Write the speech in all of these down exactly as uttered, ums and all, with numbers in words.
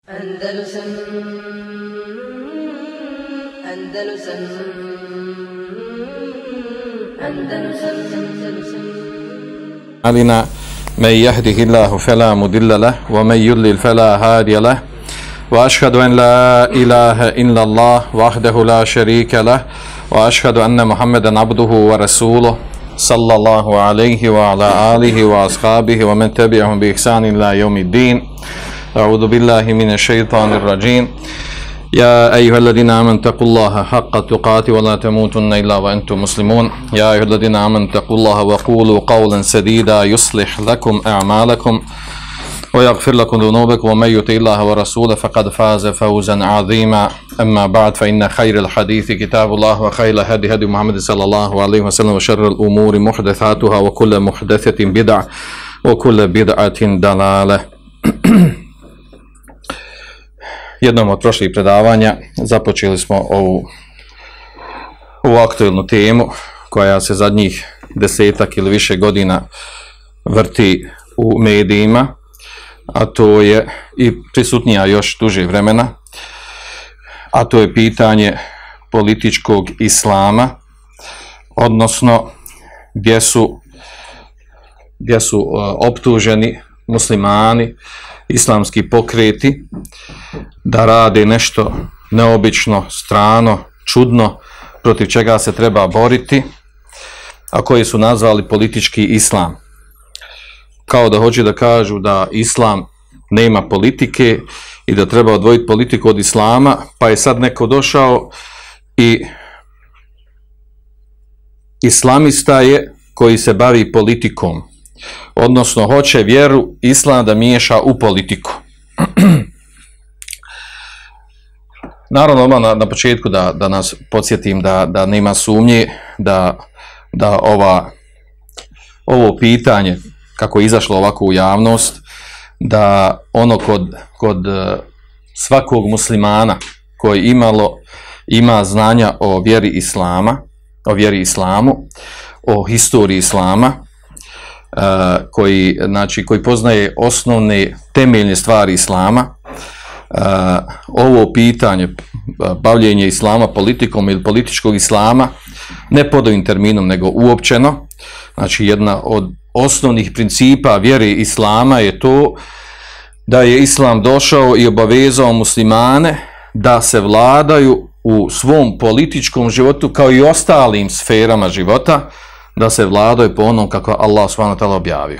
Andalusam Andalusam Andalusam Andalusam علينا من يهده الله فلا مضل له ومن يضلل فلا هادي له وأشهد أن لا إله إلا الله وحده لا شريك له وأشهد أن محمدا عبده ورسوله صلى الله عليه وعلى آله وأصحابه ومن تبعهم بإحسان إلى يوم الدين. أعوذ بالله من الشيطان الرجيم. يا أيها الذين آمنوا اتقوا الله حق تقاته ولا تموتن إلا وأنتم مسلمون. يا أيها الذين آمنوا اتقوا الله وقولوا قولا سديدا يصلح لكم أعمالكم ويغفر لكم ذنوبكم ومن يطع الله ورسوله فقد فاز فوزا عظيما. أما بعد فإن خير الحديث كتاب الله وخير الهدي هدي محمد صلى الله عليه وسلم وشر الأمور محدثاتها وكل محدثة بدعة وكل بدعة ضلالة. Jednom od prošlih predavanja započeli smo ovu, ovu aktuelnu temu koja se zadnjih desetak ili više godina vrti u medijima, a to je i prisutnija još duže vremena, a to je pitanje političkog islama, odnosno gdje su, gdje su uh, optuženi muslimani, islamski pokreti, da rade nešto neobično, strano, čudno, protiv čega se treba boriti, a koji su nazvali politički islam. Kao da hoće da kažu da islam nema politike i da treba odvojiti politiku od islama, pa je sad neko došao i islamista je koji se bavi politikom, odnosno hoće vjeru islam da miješa u politiku. Naravno, na, na početku da, da nas podsjetim da, da nema sumnje da, da ova, ovo pitanje, kako je izašlo ovako u javnost, da ono kod, kod svakog muslimana koji imalo, ima znanja o vjeri islama, o vjeri islamu, o historiji islama, koji, znači, koji poznaje osnovne temeljne stvari islama, Uh, ovo pitanje bavljenje islama politikom ili političkog islama, ne pod ovim terminom nego uopćeno, znači jedna od osnovnih principa vjere islama je to da je islam došao i obavezao muslimane da se vladaju u svom političkom životu kao i ostalim sferama života, da se vladaju po onom kako Allah subhanahu wa ta'ala objavio.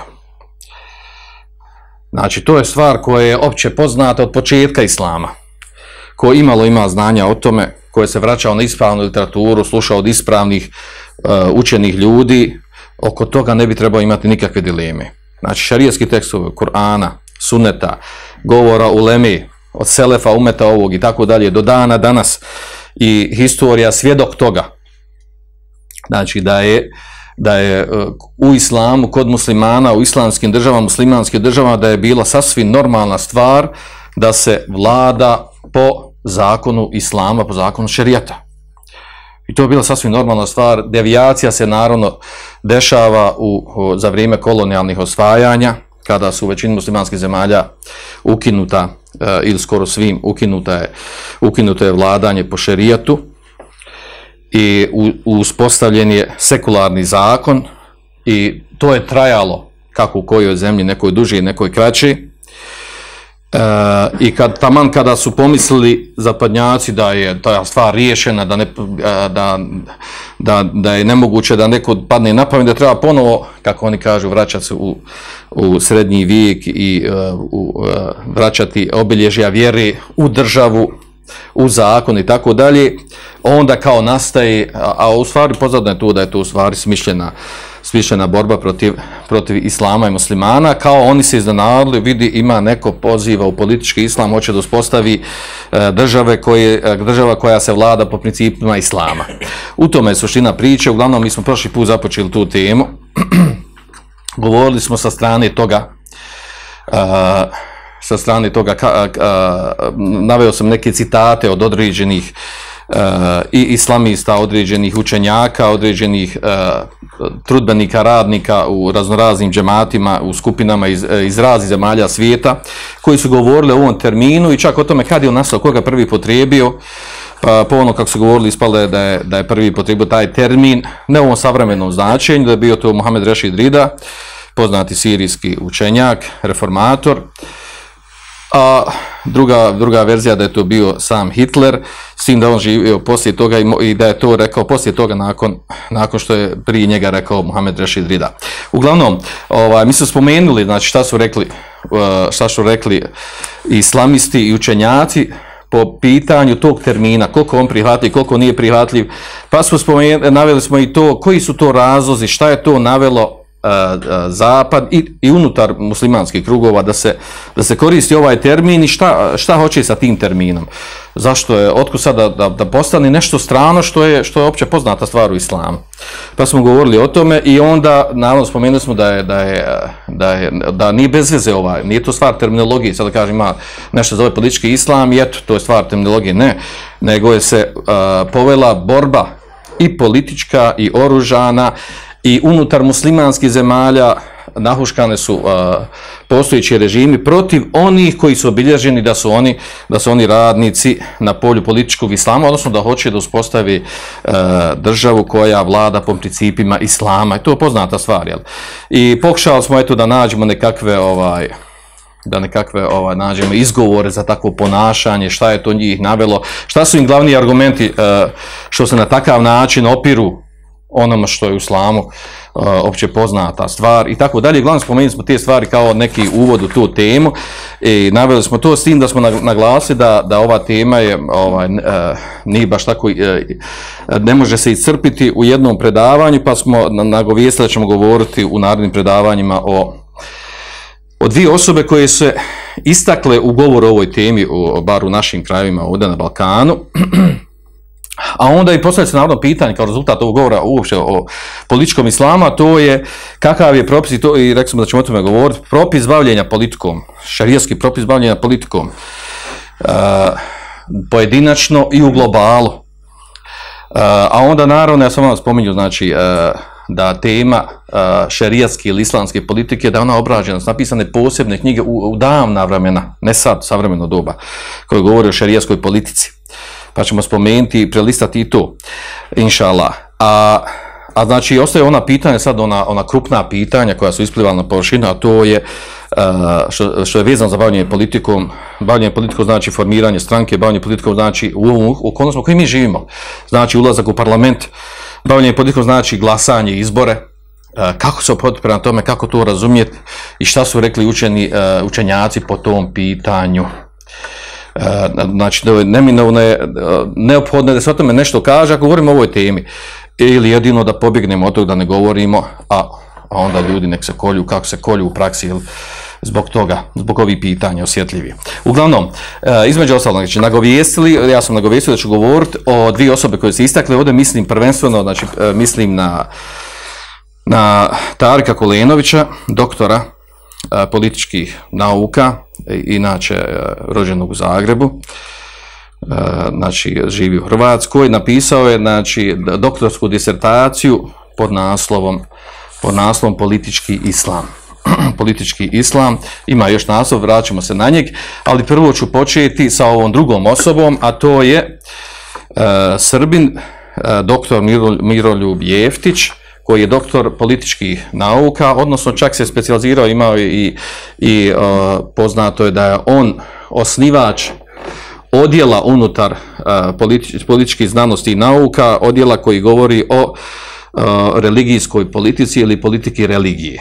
Znači, to je stvar koja je opće poznata od početka islama. Ko imalo ima znanja o tome, koje se vraćao na ispravnu literaturu, slušao od ispravnih uh, učenih ljudi, oko toga ne bi trebao imati nikakve dileme. Znači, šarijatski tekstovi Kur'ana, Sunneta, govora uleme, od selefa, umeta ovog i tako dalje, do dana danas, i historija svjedok toga. Znači, da je da je u islamu, kod muslimana, u islamskim državama, muslimanskim državama, da je bila sasvim normalna stvar da se vlada po zakonu islama, po zakonu šerijata. I to je bila sasvim normalna stvar. Devijacija se naravno dešava u, za vrijeme kolonijalnih osvajanja, kada su u većini muslimanskih zemalja ukinuta, ili skoro svim, ukinuta je, ukinuto je vladanje po šerijatu, i uspostavljen je sekularni zakon i to je trajalo kako u kojoj zemlji, nekoj duži, nekoj kraći. E, I kad, taman kada su pomislili zapadnjaci da je ta stvar riješena, da, ne, da, da, da je nemoguće da neko padne na pamet, da treba ponovo, kako oni kažu, vraćati se u, u srednji vijek i uh, u, uh, vraćati obilježja vjere u državu, u zakon i tako dalje, onda kao nastaje, a, a u stvari pozadno je tu da je to u stvari smišljena, smišljena borba protiv, protiv islama i muslimana, kao oni se iznenadili, vidi ima neko poziva u politički islam, hoće da uspostavi e, države koje, e, država koja se vlada po principima islama. U tome je suština priče. Uglavnom mi smo prošli put započeli tu temu, govorili smo sa strane toga, e, sa strane toga, ka, ka, naveo sam neke citate od određenih i islamista, određenih učenjaka, određenih uh, trudbenika, radnika u raznoraznim džematima, u skupinama iz, iz raznih zemalja svijeta, koji su govorili o ovom terminu i čak o tome kad je on nastao, koga prvi potrijebio. Pa po ono kako su govorili ispalo je da je, da je prvi potrijebio taj termin, ne u ovom savremenom značenju, da je bio to Mohamed Rešid Rida, poznati sirijski učenjak, reformator. A druga, druga verzija da je to bio sam Hitler, s tim da on živio poslije toga i, i da je to rekao poslije toga nakon, nakon što je prije njega rekao Mohamed Rešid Rida. Uglavnom, ovaj, mi smo spomenuli znači, šta su rekli, šta su rekli islamisti i učenjaci po pitanju tog termina, koliko on prihvatljiv, koliko nije prihvatljiv, pa smo spomenuli, naveli smo i to, koji su to razlozi, šta je to navelo zapad i, i unutar muslimanskih krugova da se, da se koristi ovaj termin i šta, šta hoće sa tim terminom. Zašto je, otkud sada da, da postane nešto strano što je, što je opće poznata stvar u islamu. Pa smo govorili o tome i onda naravno spomenuli smo da je, da je, da je, da nije bez veze ovaj, nije to stvar terminologije, sada kažem ima nešto zove politički islam i eto, to je stvar terminologije, ne, nego je se uh, povela borba i politička i oružana i unutar muslimanskih zemalja nahuškane su uh, postojeći režimi protiv onih koji su obilježeni da su oni, da su oni radnici na polju političkog islama, odnosno da hoće da uspostavi uh, državu koja vlada po principima islama. I to je poznata stvar. Jel? I pokušali smo eto da nađemo nekakve ovaj, da nekakve ovaj, nađemo izgovore za takvo ponašanje, šta je to njih navelo, šta su im glavni argumenti uh, što se na takav način opiru onome što je u islamu uh, opće poznata stvar i tako dalje. Glavno spomenuli smo te stvari kao neki uvod u tu temu i naveli smo to s tim da smo naglasili da, da ova tema je ovaj, uh, nije baš tako, uh, ne može se iscrpiti u jednom predavanju, pa smo nagovijestili da ćemo govoriti u narednim predavanjima o, o dvije osobe koje se istakle u govoru o ovoj temi, u, bar u našim krajevima ovdje na Balkanu. A onda i postavlja se naravno pitanje kao rezultat ovog govora uopće o političkom islamu, a to je kakav je propis, i, to, i rekli smo da ćemo o tome govoriti, propis bavljenja politikom, šarijatski propis bavljenja politikom, uh, pojedinačno i u globalu. Uh, a onda naravno, ja sam vam spominju, znači, uh, da tema uh, šarijatske ili islamske politike, da ona obrađena, su napisane posebne knjige u, u davna vremena, ne sad, savremeno doba, koje govori o šarijatskoj politici. Pa ćemo spomenuti i prelistati i to, inša Allah. A, a znači, ostaje ona pitanja, sad ona, ona krupna pitanja koja su isplivala na površinu, a to je uh, što, što je vezano za bavljenje politikom. Bavljenje politikom znači formiranje stranke, bavljenje politikom znači u ovom okolnostima u kojim mi živimo. Znači ulazak u parlament, bavljenje politikom znači glasanje, izbore. Uh, kako se ophoditi prema tome, kako to razumjeti i šta su rekli učeni, uh, učenjaci po tom pitanju. Znači, neminovno je, neophodno je da se o tome nešto kaže ako govorimo o ovoj temi. Ili jedino da pobjegnemo od toga da ne govorimo, a, a onda ljudi nek se kolju, kako se kolju u praksi, ili zbog toga, zbog ovih pitanja osjetljivije. Uglavnom, između ostalog, znači, nagovijestili, ja sam nagovijestio da ću govoriti o dvije osobe koje se istakle, ovdje mislim prvenstveno, znači, mislim na, na Tarika Kulenovića, doktora političkih nauka, inače rođenog u Zagrebu, znači živi u Hrvatskoj, napisao je znači doktorsku disertaciju pod naslovom pod naslovom politički islam. Politički islam, ima još naslov, vraćamo se na njeg, ali prvo ću početi sa ovom drugom osobom, a to je uh, Srbin, uh, doktor Miro, Miroljub Jeftić, koji je doktor političkih nauka, odnosno čak se specijalizirao, imao i, i uh, poznato je da je on osnivač odjela unutar uh, politič, političkih znanosti i nauka, odjela koji govori o uh, religijskoj politici ili politiki religije.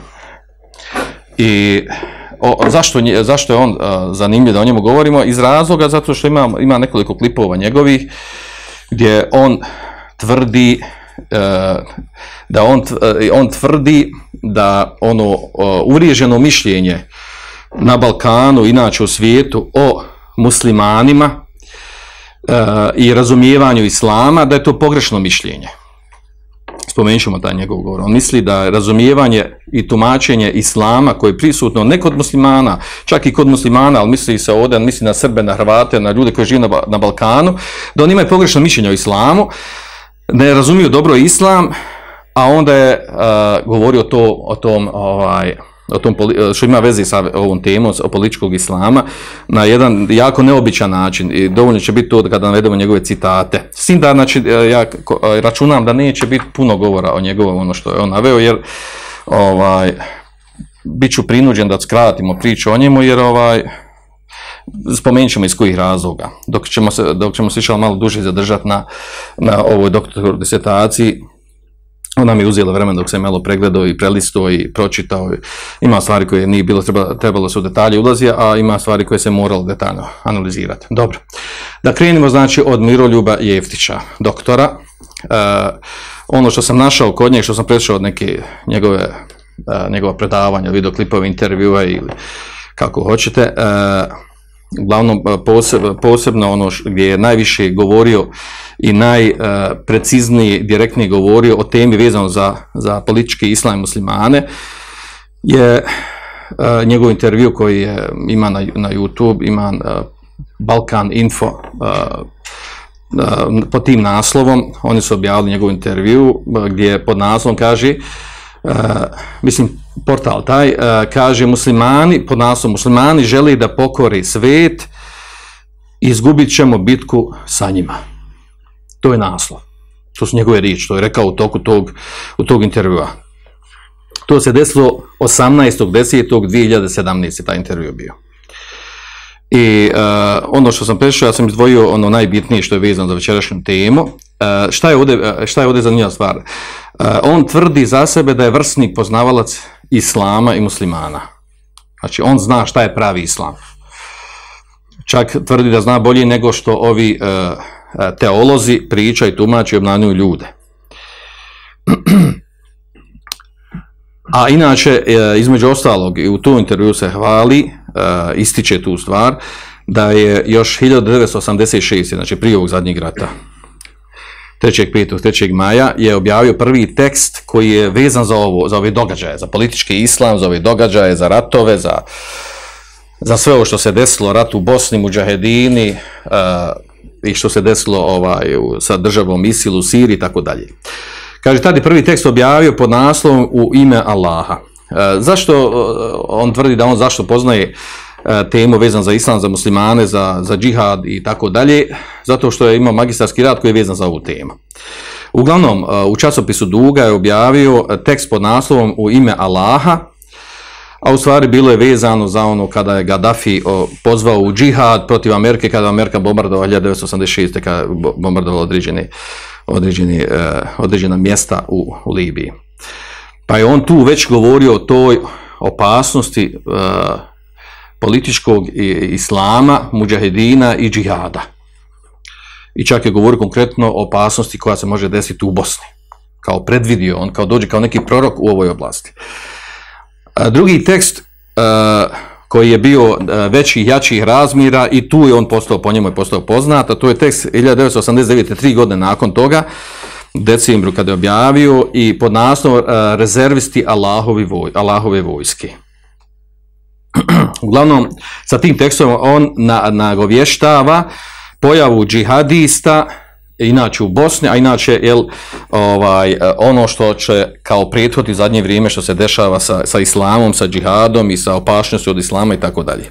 I o, zašto, zašto je on uh, zanimljiv da o njemu govorimo? Iz razloga zato što ima, ima nekoliko klipova njegovih gdje on tvrdi uh, da on, uh, on tvrdi da ono uh, uvriježeno mišljenje na Balkanu, inače u svijetu, o muslimanima uh, i razumijevanju islama, da je to pogrešno mišljenje. spomenut ćemo taj njegov govor. On misli da je razumijevanje i tumačenje islama koje je prisutno ne kod muslimana, čak i kod muslimana, ali misli se ovdje, misli na Srbe, na Hrvate, na ljude koji žive na, na Balkanu, da oni imaju pogrešno mišljenje o islamu, ne razumiju dobro islam, a onda je uh, govorio to, o tom, ovaj, o tom što ima veze sa ovom temom o političkog islama na jedan jako neobičan način i dovoljno će biti to kada navedemo njegove citate. S tim da znači, ja računam da neće biti puno govora o njegovom ono što je on naveo, jer ovaj, bit ću prinuđen da skratimo priču o njemu, jer ovaj, spomenut ćemo iz kojih razloga. Dok ćemo se, dok ćemo se išao malo duže zadržati na, na ovoj doktorskoj disertaciji, ona mi je uzela vremena dok sam malo pregledao i prelistao i pročitao. Ima stvari koje nije bilo, treba, trebalo se u detalje ulazi, a ima stvari koje se moralo detaljno analizirati. Dobro. Da krenimo znači od Miroljuba Jeftića, doktora. E, ono što sam našao kod njega, što sam prešao od neke njegove, e, njegova predavanja, videoklipove, intervjua ili kako hoćete, e, uglavnom posebno, posebno ono š, gdje je najviše govorio i najpreciznije, direktnije govorio o temi vezano za, za politički islam i muslimane, je uh, njegov intervju koji je, ima na, na YouTube, ima uh, Balkan Info, uh, uh, pod tim naslovom, oni su objavili njegov intervju uh, gdje pod naslovom kaže, uh, mislim, portal taj, uh, kaže muslimani, pod naslovom muslimani želi da pokori svijet, izgubit ćemo bitku sa njima. To je naslov. To su njegove riječi, to je rekao u toku tog, u tog intervjua. To se desilo osamnaestog desetog dvije hiljade sedamnaeste. taj intervju bio. I uh, ono što sam prešao, ja sam izdvojio ono najbitnije što je vezano za večerašnju temu. Uh, šta je ovdje, šta je ovdje zanimljiva stvar? Uh, on tvrdi za sebe da je vrsni poznavalac islama i muslimana. Znači, on zna šta je pravi islam. Čak tvrdi da zna bolje nego što ovi uh, teolozi pričaju, tumače i obmanjuju ljude. A inače, između ostalog, i u tu intervju se hvali, ističe tu stvar, da je još hiljadu devetsto osamdeset šeste. znači prije ovog zadnjeg rata, trećeg petog trećeg maja, je objavio prvi tekst koji je vezan za ovo, za ove događaje, za politički islam, za ove događaje, za ratove, za, za sve ovo što se desilo, rat u Bosni, mudžahedini, uh, i što se desilo ovaj, sa državom ISIL u Siriji i tako dalje. Kaže, tada je prvi tekst objavio pod naslovom U ime Allaha. E, zašto on tvrdi da on zašto poznaje e, temu vezan za islam, za muslimane, za, za džihad i tako dalje? Zato što je imao magistarski rad koji je vezan za ovu temu. Uglavnom, e, u časopisu Duga je objavio tekst pod naslovom U ime Allaha, a u stvari bilo je vezano za ono kada je Gaddafi o, pozvao u džihad protiv Amerike, kada Amerika bombardovala hiljadu devetsto osamdeset šeste. kada je bombardovala određene, određene, uh, određena mjesta u, u Libiji. Pa je on tu već govorio o toj opasnosti uh, političkog islama, mudžahedina i džihada. I čak je govorio konkretno o opasnosti koja se može desiti u Bosni. Kao predvidio, on kao dođe kao neki prorok u ovoj oblasti. Drugi tekst uh, koji je bio uh, većih, jačih razmjera i tu je on postao, po njemu je postao poznat, a to je tekst hiljadu devetsto osamdeset devete. tri godine nakon toga, u decembru kada je objavio i pod naslovom uh, Rezervisti Allahovi voj, Allahove vojske. Uglavnom, sa tim tekstom on na, nagovještava pojavu džihadista, inače u Bosni, a inače jel, ovaj, ono što će kao prethod u zadnje vrijeme što se dešava sa, sa islamom, sa džihadom i sa opašnošću od islama i tako dalje.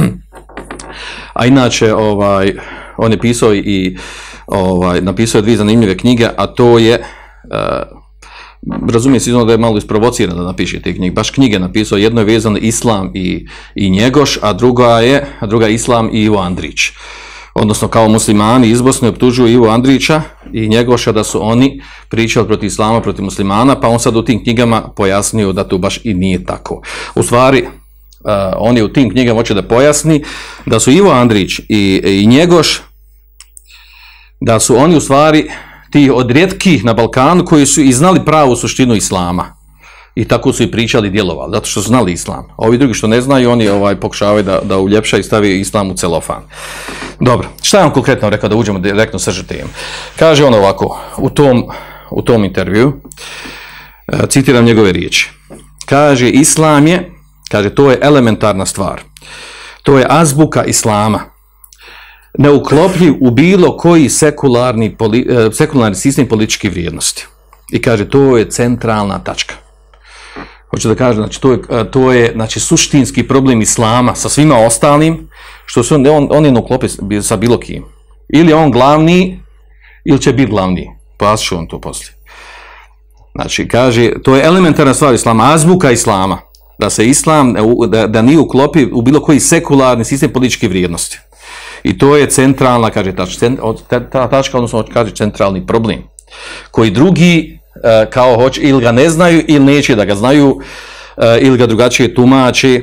A inače, ovaj, on je pisao i ovaj, napisao je dvije zanimljive knjige, a to je, uh, razumijem se da je malo isprovociran da napiše te knjige, baš knjige napisao, jedno je vezano Islam i, i Njegoš, a druga je, a druga je Islam i Ivo Andrić. Odnosno kao muslimani iz Bosne optužuju Ivo Andrića i Njegoša da su oni pričali protiv islama, protiv muslimana, pa on sad u tim knjigama pojasnio da to baš i nije tako. U stvari, uh, on je u tim knjigama hoće da pojasni da su Ivo Andrić i, i Njegoš, da su oni u stvari ti od rijetkih na Balkanu koji su i znali pravu suštinu islama. I tako su i pričali i djelovali, zato što su znali islam. A ovi drugi što ne znaju, oni ovaj, pokušavaju da, da uljepša i stavi islam u celofan. Dobro, šta je on konkretno rekao da uđemo direktno srž temu? Kaže on ovako, u tom, u tom intervju, uh, citiram njegove riječi. Kaže, islam je, kaže, to je elementarna stvar. To je azbuka islama. Neuklopljiv u bilo koji sekularni, poli, uh, sekularni sistem političkih vrijednosti. I kaže, to je centralna tačka. Hoću da kažem, znači, to je, to je znači, suštinski problem islama sa svima ostalim, što su on, on je neuklopljiv sa bilo kim. Ili on glavni, ili će biti glavni. Pa ću on to poslije. Znači, kaže, to je elementarna stvar islama, azbuka islama, da se islam, da, da nije uklopi u bilo koji sekularni sistem političke vrijednosti. I to je centralna, kaže, ta, ta tačka, odnosno, kaže, centralni problem, koji drugi, kao hoće, ili ga ne znaju, ili neće da ga znaju, ili ga drugačije tumače,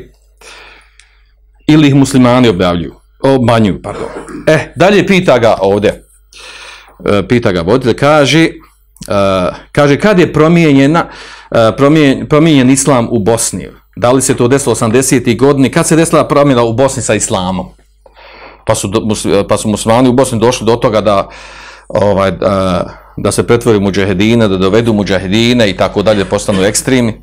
ili ih muslimani objavljuju, obmanjuju, pardon. E, dalje pita ga ovdje, pita ga voditelj, kaže, Uh, kaže, kad je promijenjena, uh, promijen, promijenjen islam u Bosni? Da li se to desilo osamdesetih godini? Kad se desila promjena u Bosni sa islamom? Pa su, pa su muslimani u Bosni došli do toga da, ovaj, uh, da se pretvori mudžahedine, da dovedu mudžahedine i tako dalje, postanu ekstremni.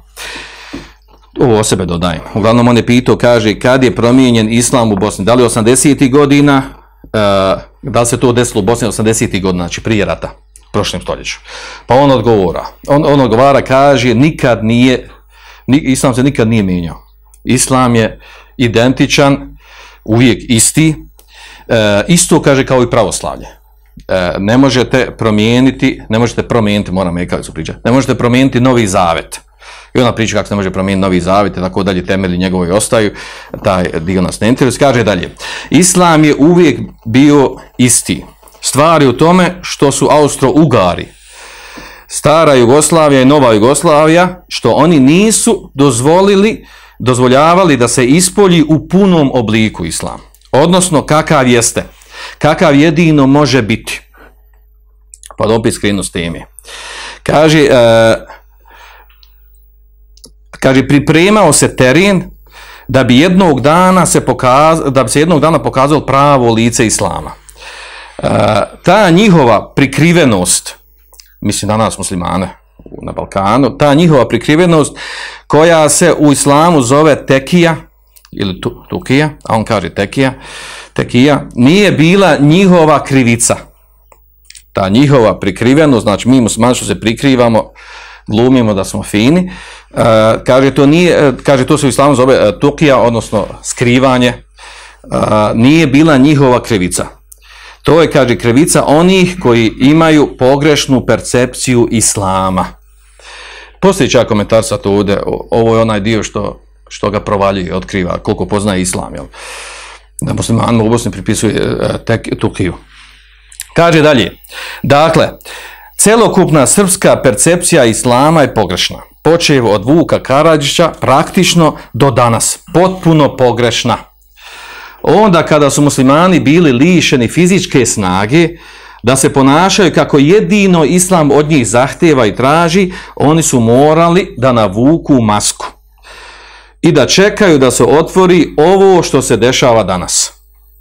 Ovo o sebe dodajem. Uglavnom on je pitao, kaže, kad je promijenjen islam u Bosni? Da li osamdesetih godina? Uh, da li se to desilo u Bosni osamdesetih godina, znači prije rata? Prošlom stoljeću. Pa on odgovara. On, on odgovara, kaže, nikad nije, ni, islam se nikad nije mijenjao. Islam je identičan, uvijek isti, e, isto kaže kao i pravoslavlje. E, ne možete promijeniti, ne možete promijeniti, moram je kako su pričati, ne možete promijeniti Novi Zavet. I ona priča kako se ne može promijeniti Novi Zavet, i tako dalje, temelji njegovi ostaju, taj dio nas ne interesuje. Kaže dalje, islam je uvijek bio isti. Stvari u tome što su Austro-Ugari, stara Jugoslavija i nova Jugoslavija, što oni nisu dozvolili, dozvoljavali da se ispolji u punom obliku islam. Odnosno, kakav jeste, kakav jedino može biti. Pa da opet skrenu s teme. Kaže, e, kaže, pripremao se teren da bi jednog dana se pokazalo, da bi se jednog dana pokazalo pravo lice islama. Uh, ta njihova prikrivenost, mislim na nas muslimane na Balkanu, ta njihova prikrivenost koja se u islamu zove tekija ili tu, tukija, a on kaže tekija, tekija, nije bila njihova krivica. Ta njihova prikrivenost, znači mi muslimani što se prikrivamo, glumimo da smo fini, uh, kaže, to nije, kaže, to se u islamu zove uh, tukija, odnosno skrivanje, uh, nije bila njihova krivica. To je, kaže, krivica onih koji imaju pogrešnu percepciju islama. Postoji čak komentar sad ovdje, ovo je onaj dio što, što ga provaljuje, otkriva koliko poznaje islam, jel? Da muslimanima u Bosni pripisuje tek tukiju. Kaže dalje, dakle, celokupna srpska percepcija islama je pogrešna. Počev od Vuka Karadžića praktično do danas, potpuno pogrešna. Onda kada su muslimani bili lišeni fizičke snage da se ponašaju kako jedino islam od njih zahtjeva i traži, oni su morali da navuku masku i da čekaju da se otvori ovo što se dešava danas.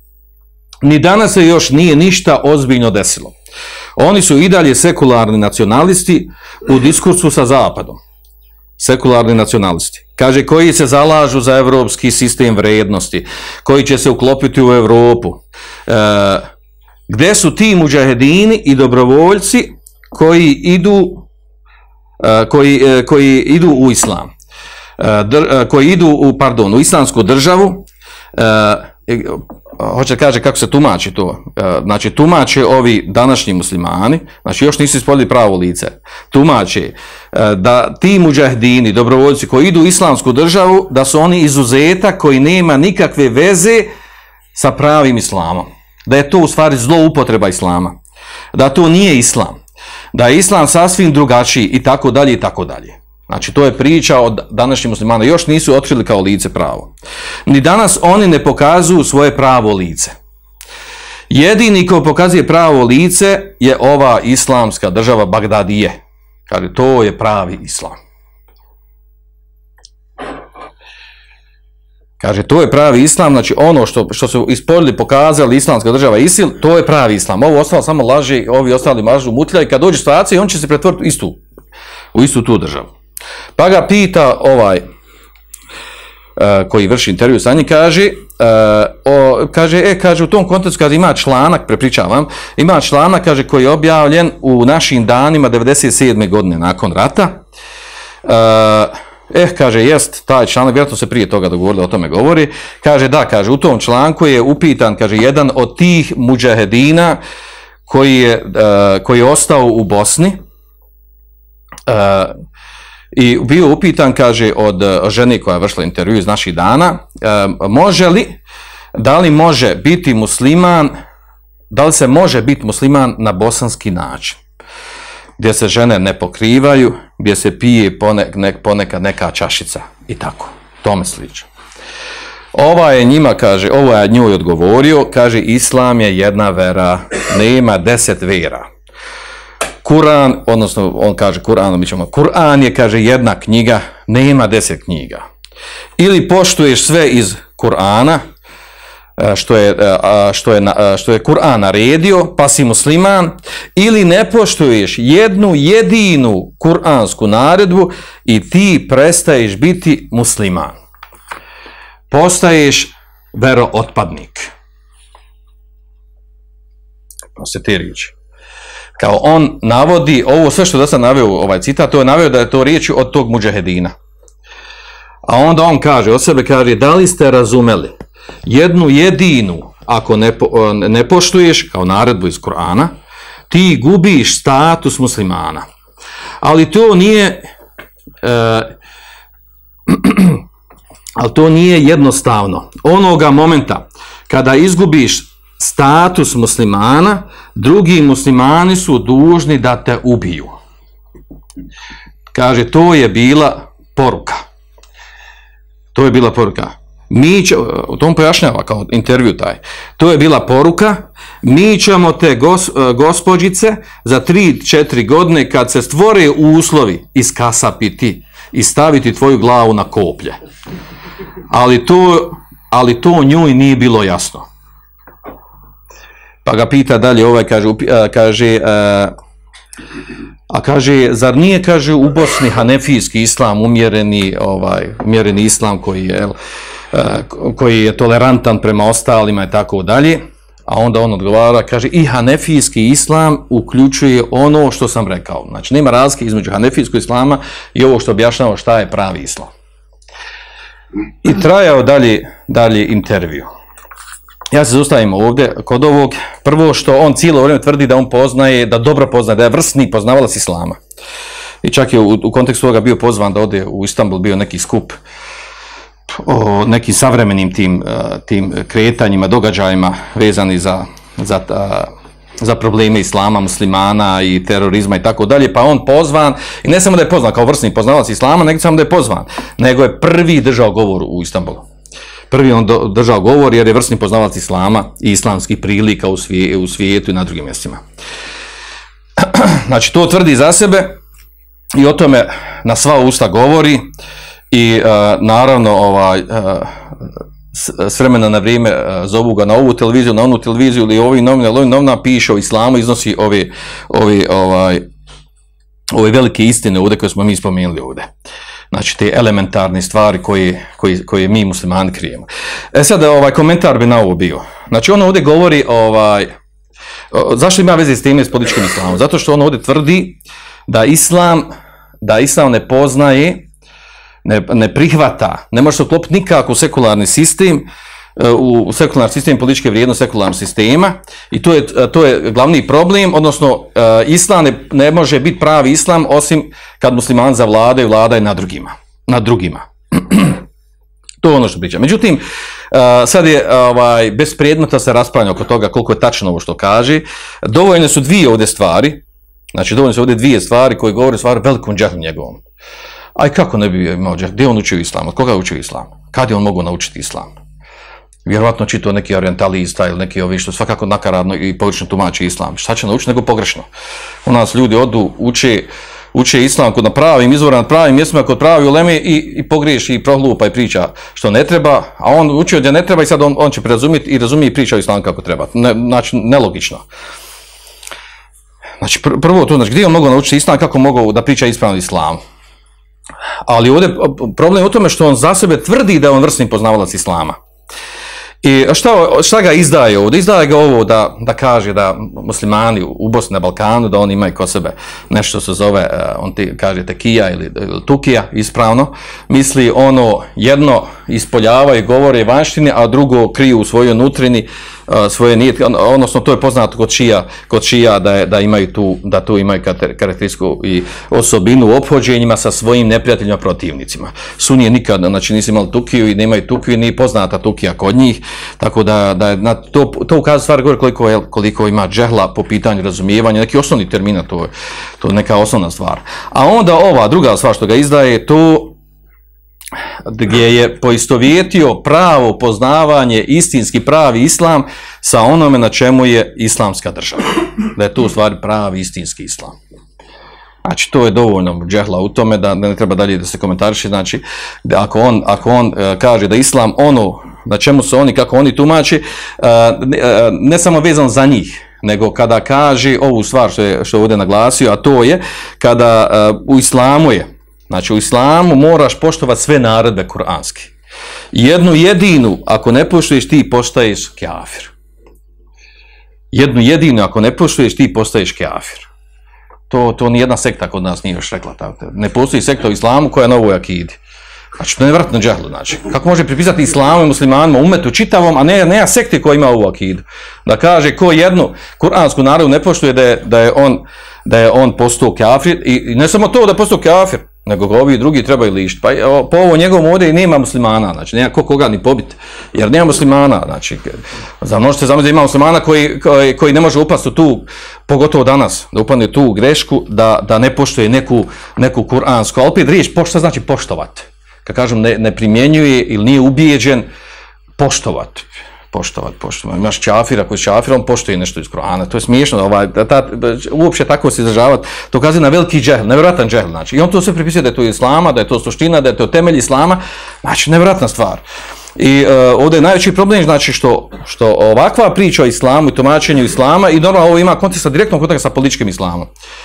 Ni danas se još nije ništa ozbiljno desilo. Oni su i dalje sekularni nacionalisti u diskursu sa Zapadom. Sekularni nacionalisti. Kaže, koji se zalažu za evropski sistem vrijednosti, koji će se uklopiti u Europu. E, gdje su ti mudžahedini i dobrovoljci koji idu, e, koji, e, koji idu u islam, e, dr, e, koji idu u, pardon, u islamsku državu, e, hoće kaže kako se tumači to, znači tumače ovi današnji muslimani, znači još nisu ispoljili pravo lice, tumače da ti mudžahedini, dobrovoljci koji idu u islamsku državu, da su oni izuzetak koji nema nikakve veze sa pravim islamom, da je to u stvari zloupotreba islama, da to nije islam, da je islam sasvim drugačiji i tako dalje i tako dalje. Znači, to je priča od današnjih muslimana. Još nisu otkrili kao lice pravo. Ni danas oni ne pokazuju svoje pravo lice. Jedini ko pokazuje pravo lice je ova islamska država Bagdadije. Kaže, to je pravi islam. Kaže, to je pravi islam, znači ono što, što su ispoljili, pokazali islamska država ISIL, to je pravi islam. Ovo ostalo samo laži, ovi ostali mažu mutljaju, kad dođe situacija, on će se pretvoriti u istu, u istu tu državu. Pa ga pita ovaj, uh, koji vrši intervju sa njim, kaže, uh, o, kaže, e, kaže, u tom kontekstu, kad ima članak, prepričavam, ima članak, kaže, koji je objavljen u našim danima devedeset sedme godine nakon rata. Uh, Eh, kaže, jest, taj članak, vjerojatno se prije toga dogovorili, o tome govori, kaže, da, kaže, u tom članku je upitan, kaže, jedan od tih muđahedina koji je, uh, koji je ostao u Bosni uh, i bio upitan, kaže, od uh, žene koja je vršila intervju iz naših dana, uh, može li, da li može biti musliman, da li se može biti musliman na bosanski način, gdje se žene ne pokrivaju, gdje se pije pone, ne, ponekad neka čašica i tako, tome slično. Ova je njima, kaže, ovo je njoj odgovorio, kaže, islam je jedna vera, nema deset vera. Kur'an, odnosno on kaže Kur'an, mi ćemo, Kur'an je, kaže, jedna knjiga, nema deset knjiga. Ili poštuješ sve iz Kur'ana, što je, što je, što je Kur'an naredio, pa si musliman, ili ne poštuješ jednu jedinu kur'ansku naredbu i ti prestaješ biti musliman. Postaješ verootpadnik. Pa se te riječi. Kao on navodi, ovo sve što da sam naveo, ovaj citat, to je naveo da je to riječ od tog muđahedina. A onda on kaže, od sebe kaže, da li ste razumeli jednu jedinu, ako ne, po, ne poštuješ, kao naredbu iz Kur'ana, ti gubiš status muslimana. Ali to nije, e, ali to nije jednostavno. Onoga momenta kada izgubiš status muslimana, drugi muslimani su dužni da te ubiju. Kaže, to je bila poruka. To je bila poruka. Mi će, u tom pojašnjava kao intervju taj, to je bila poruka, mi ćemo te gos, gospođice za tri četiri godine kad se stvore uslovi iskasapiti i staviti tvoju glavu na koplje. Ali to, ali to njoj nije bilo jasno. Pa ga pita dalje, ovaj kaže, kaže a kaže, zar nije, kaže, u Bosni hanefijski islam, umjereni, ovaj, umjereni islam koji je, koji je tolerantan prema ostalima i tako dalje, a onda on odgovara, kaže, i hanefijski islam uključuje ono što sam rekao. Znači, nema razlike između hanefijskog islama i ovo što objašnjava šta je pravi islam. I trajao dalje, dalje intervju. Ja se zaustavim ovdje kod ovog, prvo što on cijelo vrijeme tvrdi da on poznaje, da dobro poznaje, da je vrsni poznavalac islama. I čak je u, u kontekstu toga bio pozvan da ode u Istanbul, bio neki skup o nekim savremenim tim, tim kretanjima, događajima vezani za, za, za probleme islama, muslimana i terorizma i tako dalje, pa on pozvan, i ne samo da je pozvan kao vrsni poznavalac islama, nego samo da je pozvan, nego je prvi držao govor u Istanbulu. Prvi on držao govor jer je vrsni poznavalac islama i islamskih prilika u, svije, u svijetu i na drugim mjestima. Znači, to tvrdi za sebe i o tome na sva usta govori i uh, naravno ovaj, uh, s, s vremena na vrijeme uh, zovu ga na ovu televiziju, na onu televiziju ili ovi novina, ovi novina piše o islamu, iznosi ove, ove, ovaj, ove velike istine ovdje koje smo mi spomenuli ovdje. Znači, te elementarne stvari koje, koje, koje mi muslimani krijemo. E sad, ovaj komentar bi na ovo bio. Znači, on ovdje govori, ovaj, zašto ima veze s time s političkim islamom? Zato što on ovdje tvrdi da islam, da islam ne poznaje, ne, ne prihvata, ne može se uklopiti nikako u sekularni sistem, u sekularni sistem političke vrijednosti sekularnog sistema, i to je, to je glavni problem, odnosno islam ne, ne može biti pravi islam osim kad muslimani zavladaju, vladaju nad drugima. Nad drugima. To je ono što priča. Međutim, sad je ovaj, bez predmeta se raspravlja oko toga koliko je tačno ovo što kaže. Dovoljne su dvije ovdje stvari, znači dovoljne su ovdje dvije stvari koje govore o stvari velikom džahlu njegovom. Aj kako ne bi imao džahlu? Gdje on učio islam? Od koga je učio islam? Kad je on mogao naučiti islam? Vjerovatno čitao neki orientalista ili neki ovi što svakako nakaradno i pogrešno tumači islam. Šta će naučiti nego pogrešno? U nas ljudi odu, uče, uče islam kod na pravim izvorima, na pravim mjestima, kod pravi uleme i, i pogriješi i prohlupa i priča što ne treba, a on učio da ne treba i sad on, on će prerazumjeti i razumije i priča o islamu kako treba. Ne, znači, nelogično. Znači, pr- prvo to, znači, gdje on mogao naučiti islam, kako mogao da priča ispravno islamu. Ali ovdje problem je u tome što on za sebe tvrdi da je on vrsni poznavalac islama. I šta, šta ga izdaje ovdje? Izdaje ga ovo da, da kaže da muslimani u Bosni na Balkanu, da oni imaju kod sebe nešto se zove, on ti kaže tekija ili, ili tukija, ispravno. Misli ono jedno ispoljavaju, govore vanštine, a drugo kriju u svojoj nutrini svoje nijetke, odnosno to je poznato kod šija, kod šija da, je, da imaju tu, da tu imaju karakteristiku i osobinu u ophođenjima sa svojim neprijateljima, protivnicima. Sunije nikad, znači nisu imali tukiju i nemaju tukiju, ni poznata tukija kod njih, tako da, da na to, to ukazuje stvar govori koliko, je, koliko ima džehla po pitanju razumijevanja, neki osnovni termina, to je, to je neka osnovna stvar. A onda ova druga stvar što ga izdaje, to gdje je poistovjetio pravo poznavanje, istinski pravi islam sa onome na čemu je islamska država. Da je to u stvari pravi istinski islam. Znači, to je dovoljno džehla u tome da ne treba dalje da se komentariše. Znači, da ako on, ako on kaže da islam ono na čemu su oni, kako oni tumači, ne samo vezan za njih, nego kada kaže ovu stvar što je, što je ovdje naglasio, a to je kada u islamu je, znači u islamu moraš poštovati sve naredbe kuranske. Jednu jedinu, ako ne poštuješ, ti postaješ kafir. Jednu jedinu, ako ne poštuješ, ti postaješ kafir. To, to nijedna sekta kod nas nije još rekla tako. Ne postoji sekta u islamu koja je na ovoj akidi. Znači, to je nevratno džahlu, znači. Kako može pripisati islamu i muslimanima, umetu čitavom, a ne, ne sekte koja ima ovu akidu. Da kaže ko jednu kuransku naredbu ne poštuje da je, da je on, da je on postao kafir, i, i ne samo to da je postao kafir, nego ga ovi drugi trebaju lišiti. Pa po ovo njegovom ovdje i nema muslimana, znači nema ko koga ni pobiti, jer nema muslimana, znači, za možete zamisliti da ima muslimana koji, koji, koji ne može upasti u tu, pogotovo danas, da upadne u tu grešku, da, da ne poštuje neku, neku kuransku, ali opet riječ, šta znači poštovati? Kad kažem ne, ne primjenjuje ili nije ubijeđen, poštovati. Poštovat, poštovat. Imaš čafira koji je čafir, on poštuje nešto iz Kur'ana. To je smiješno, ovaj, da, da, da, uopće tako se izražavati. To ukazuje na veliki džehl, nevjerojatan džehl. Znači. I on to sve pripisuje da je to islama, da je to suština, da je to temelj islama. Znači, nevjerojatna stvar. I uh, ovdje je najveći problem, znači, što, što ovakva priča o islamu i tumačenju islama, i normalno ovo ima konteksta, direktno kontekst sa političkim islamom.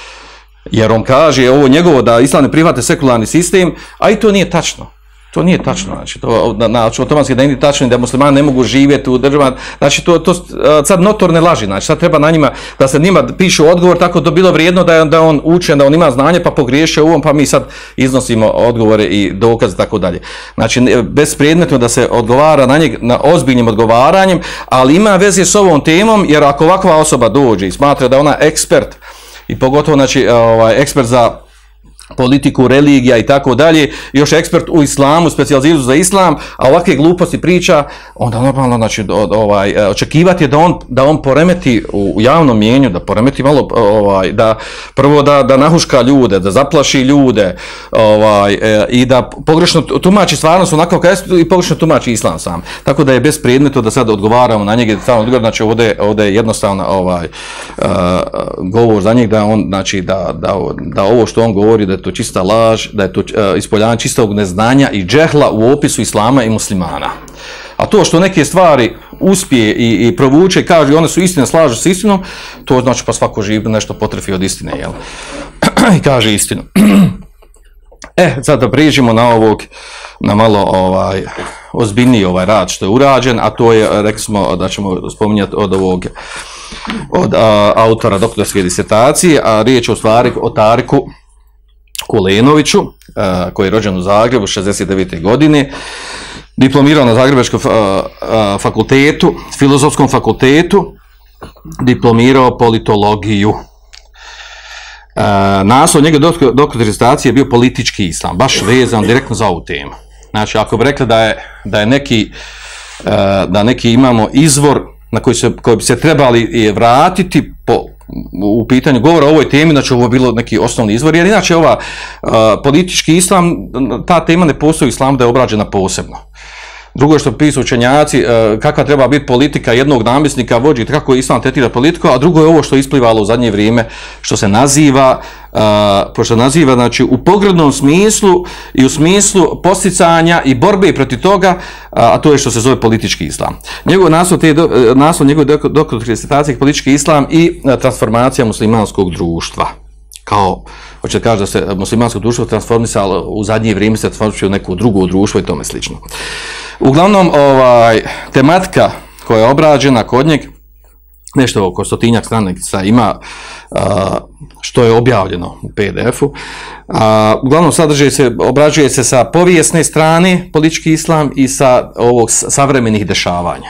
Jer on kaže ovo njegovo da islam ne prihvate sekularni sistem, a i to nije tačno. To nije tačno, znači, to, znači, otomanski da nije tačno da muslimani ne mogu živjeti u državama, znači, to, to sad notorne laži, znači, sad treba na njima, da se njima piše odgovor, tako da bilo vrijedno da je, da on učen, da on ima znanje, pa pogriješio u ovom, pa mi sad iznosimo odgovore i dokaze, tako dalje. Znači, bespredmetno da se odgovara na njeg, na ozbiljnim odgovaranjem, ali ima veze s ovom temom, jer ako ovakva osoba dođe i smatra da ona ekspert, i pogotovo, znači, ovaj, ekspert za politiku, religija i tako dalje, još ekspert u islamu, specijaliziran za islam, a ovakve gluposti priča, onda normalno, znači, ovaj, očekivati je da on, da on poremeti u javnom mjenju, da poremeti malo, ovaj, da prvo da, da nahuška ljude, da zaplaši ljude, ovaj, i da pogrešno tumači stvarnost onako kao i pogrešno tumači islam sam. Tako da je bez predmeta da sad odgovaramo na njega, znači ovdje, ovdje je jednostavno ovaj, uh, govor za njeg da on, znači, da, da, da ovo što on govori, da je to čista laž, da je to uh, ispoljavanje čistog neznanja i džehla u opisu islama i muslimana. A to što neke stvari uspije i, i provuče i kaže one su istine, slažu s istinom, to znači pa svako živ nešto potrefi od istine, jel? I kaže istinu. E, sad da prijeđemo na ovog, na malo ovaj, ozbiljniji ovaj rad što je urađen, a to je, rekli smo da ćemo spominjati od ovog, od a, autora doktorske disertacije, a riječ je u stvari o Tariku Kulenoviću, a, koji je rođen u Zagrebu šezdeset devete godine, diplomirao na Zagrebačkom fakultetu, filozofskom fakultetu, diplomirao politologiju. Uh, naslov njega doktorske disertacije je bio politički islam, baš vezan direktno za ovu temu. Znači, ako bi rekli da je, da je neki, uh, da neki imamo izvor na koji, se, koji bi se trebali vratiti po, u pitanju govora o ovoj temi, znači ovo je bilo neki osnovni izvor, jer inače ova uh, politički islam, ta tema ne postoji u islamu da je obrađena posebno. drugo je što pisao učenjaci, kakva treba biti politika jednog namjesnika, vođi, kako je islam tretira politiku, a drugo je ovo što je isplivalo u zadnje vrijeme, što se naziva, uh, što naziva znači, u pogrdnom smislu i u smislu posticanja i borbe protiv toga, a to je što se zove politički islam. Njegov naslov, te, naslov njegove doktorske disertacije politički islam i transformacija muslimanskog društva. Kao, hoće da kaže da se muslimansko društvo transformisalo u zadnje vrijeme, se transformisalo u neko drugo društvo i tome slično. Uglavnom, ovaj, tematika koja je obrađena kod njeg, nešto oko stotinjak stranica ima, a, što je objavljeno u P D F-u. A, uglavnom, sadržaj se, obrađuje se sa povijesne strane politički islam i sa ovog savremenih dešavanja.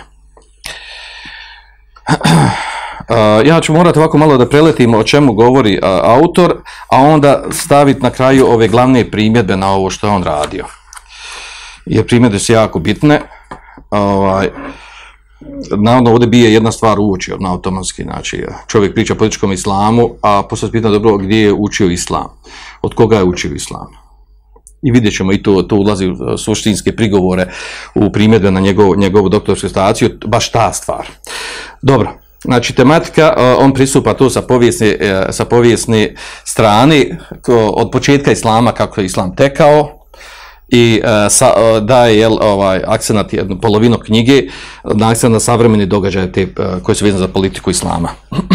Uh, ja ću morati ovako malo da preletim o čemu govori uh, autor, a onda staviti na kraju ove glavne primjedbe na ovo što je on radio. Jer primjedbe su jako bitne. Ovaj, navodno ovdje bije jedna stvar u oči, na automatski, znači čovjek priča o političkom islamu, a poslije se pita dobro gdje je učio islam, od koga je učio islam. I vidjet ćemo i to, to ulazi u suštinske prigovore u primjedbe na njegov, njegovu doktorsku disertaciju, baš ta stvar. Dobro. Znači, tematika, on pristupa to sa povijesne, sa povijesne strane, od početka islama, kako je islam tekao, i sa, daje jel, ovaj, akcenat, jednu polovinu knjige, na akcenat na savremeni događaje te, koji su vezani za politiku islama.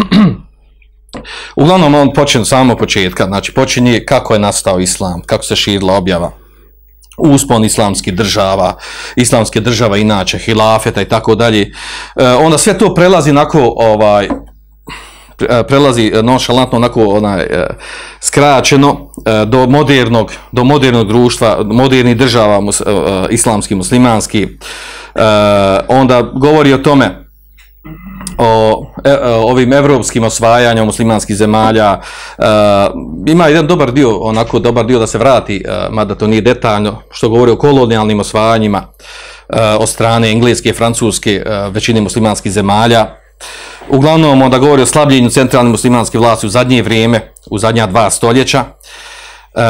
Uglavnom, on počne samo početka, znači počinje kako je nastao islam, kako se širila objava, uspon islamskih država, islamske država inače, hilafeta i tako dalje. Onda sve to prelazi onako, ovaj, prelazi nonšalantno onako onaj, skraćeno do modernog, do modernog društva, modernih država mus, islamski, muslimanski. Onda govori o tome, o, o ovim evropskim osvajanjima muslimanskih zemalja. E, ima jedan dobar dio, onako dobar dio da se vrati, e, mada to nije detaljno, što govori o kolonijalnim osvajanjima e, od strane engleske, francuske, e, većine muslimanskih zemalja. Uglavnom onda govori o slabljenju centralne muslimanske vlasti u zadnje vrijeme, u zadnja dva stoljeća, e,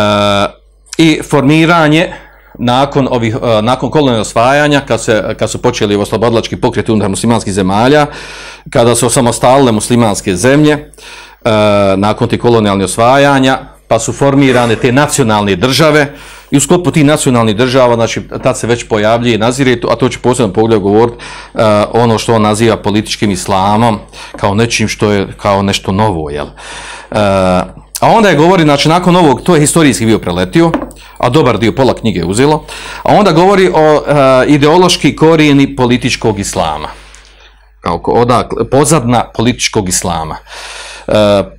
i formiranje nakon ovih, nakon kolonijalnog osvajanja, kad, se, kad su počeli oslobodilački pokreti unutar muslimanskih zemalja, kada su osamostalile muslimanske zemlje, nakon tih kolonijalnih osvajanja, pa su formirane te nacionalne države, i u sklopu tih nacionalnih država, znači, tad se već pojavljuje i nazire, a to će posebno pogled govoriti, uh, ono što on naziva političkim islamom, kao nečim što je kao nešto novo, jel? Uh, a onda je govori, znači, nakon ovog, to je historijski bio preletio, a dobar dio, pola knjige je uzelo, a onda govori o uh, ideološki korijeni političkog islama, kao odakle, pozadna političkog islama. Uh,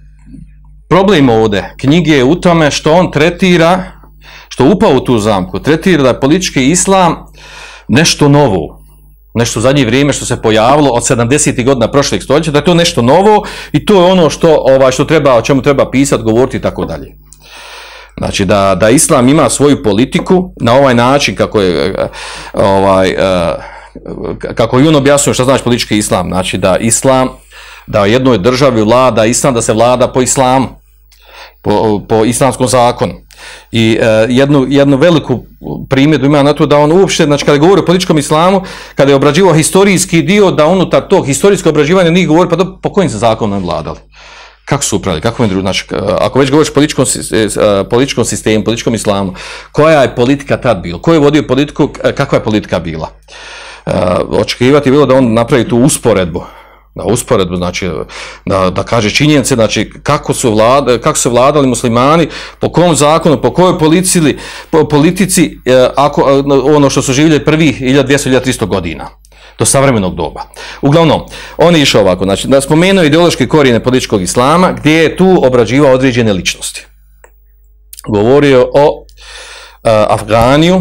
problem ovdje knjige je u tome što on tretira, što upao u tu zamku, tretira da je politički islam nešto novo, nešto u zadnje vrijeme što se pojavilo od sedamdesetih godina prošlog stoljeća, da je to nešto novo i to je ono što, ovaj, što treba, o čemu treba pisati, govoriti i tako dalje. Znači da, da islam ima svoju politiku na ovaj način kako je ovaj, kako je on objasnio šta znači politički islam, znači da islam, da u jednoj državi vlada islam, da se vlada po islamu, po, po islamskom zakonu. I uh, jednu, jednu veliku primjedbu ima na to da on uopšte, znači kada govori o političkom islamu, kada je obrađivao historijski dio, da unutar tog historijskog obrađivanja nije govori, pa do, po kojim se zakonom vladali? Kako su upravili? Kako je, znači, ako već govoriš o političkom, političkom sistemu, političkom islamu, koja je politika tad bila? Ko je vodio politiku, kakva je politika bila? Uh, očekivati je bilo da on napravi tu usporedbu. Da usporedbu, znači da, da kaže činjenice, znači kako su, vlada, kako su vladali muslimani, po kom zakonu, po kojoj politici, po politici eh, ako, ono što su živjeli prvih hiljadu dvjesto do hiljadu tristo godina, do savremenog doba. Uglavnom, on je išao ovako, znači da spomenuo ideološke korijene političkog islama, gdje je tu obrađivao određene ličnosti. Govorio o uh, Afganiju,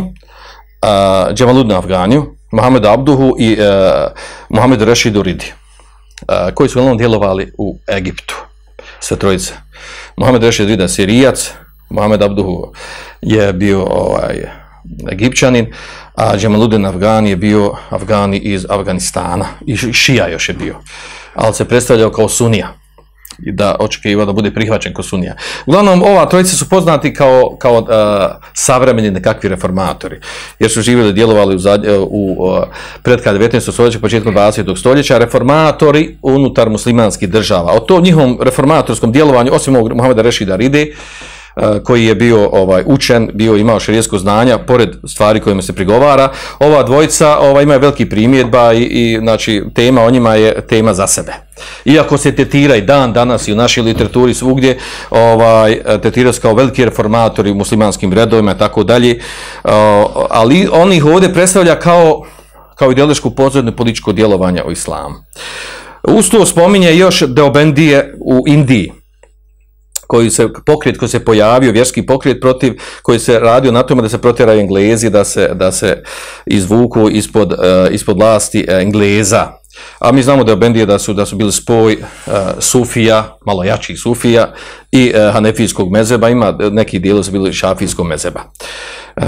uh, Džemaludinu Afganiju, Mohamedu Abduhu i uh, Mohamedu Rešidu Ridi, Uh, koji su uglavnom djelovali u Egiptu, sve trojice. Mohamed Rešid Rida Sirijac, Mohamed Abduhu je bio ovaj, Egipćanin, a Džemaludin Afgani je bio Afgani iz Afganistana, i šija još je bio, ali se predstavljao kao sunija. i da očekivao da bude prihvaćen kod Sunnija. Uglavnom, ova trojica su poznati kao, kao uh, savremeni nekakvi reformatori, jer su živjeli, djelovali u, zadnje, u uh, predkraj devetnaestog stoljeća, početkom dvadesetog stoljeća, reformatori unutar muslimanskih država. O tom njihovom reformatorskom djelovanju, osim ovog Muhameda Rešida Ride, koji je bio ovaj učen, bio imao šerijetsko znanja, pored stvari kojima se prigovara, ova dvojica ovaj, imaju veliki primjedba i, i znači, tema o njima je tema za sebe. Iako se tetira i dan danas i u našoj literaturi svugdje, ovaj, tetira se kao veliki reformatori u muslimanskim redovima i tako dalje, ali on ih ovdje predstavlja kao, kao ideološku pozornu političko djelovanje u islamu. Uz to spominje još Deobendije u Indiji, koji se pokret koji se pojavio, vjerski pokret protiv, koji se radio na tome da se protjeraju Englezi, da se, da se izvuku ispod, uh, ispod vlasti uh, Engleza. A mi znamo da Deobendije da su, da su bili spoj uh, Sufija, malo jačih Sufija i uh, Hanefijskog mezeba, ima neki dijeli su bili Šafijskog mezeba. Uh,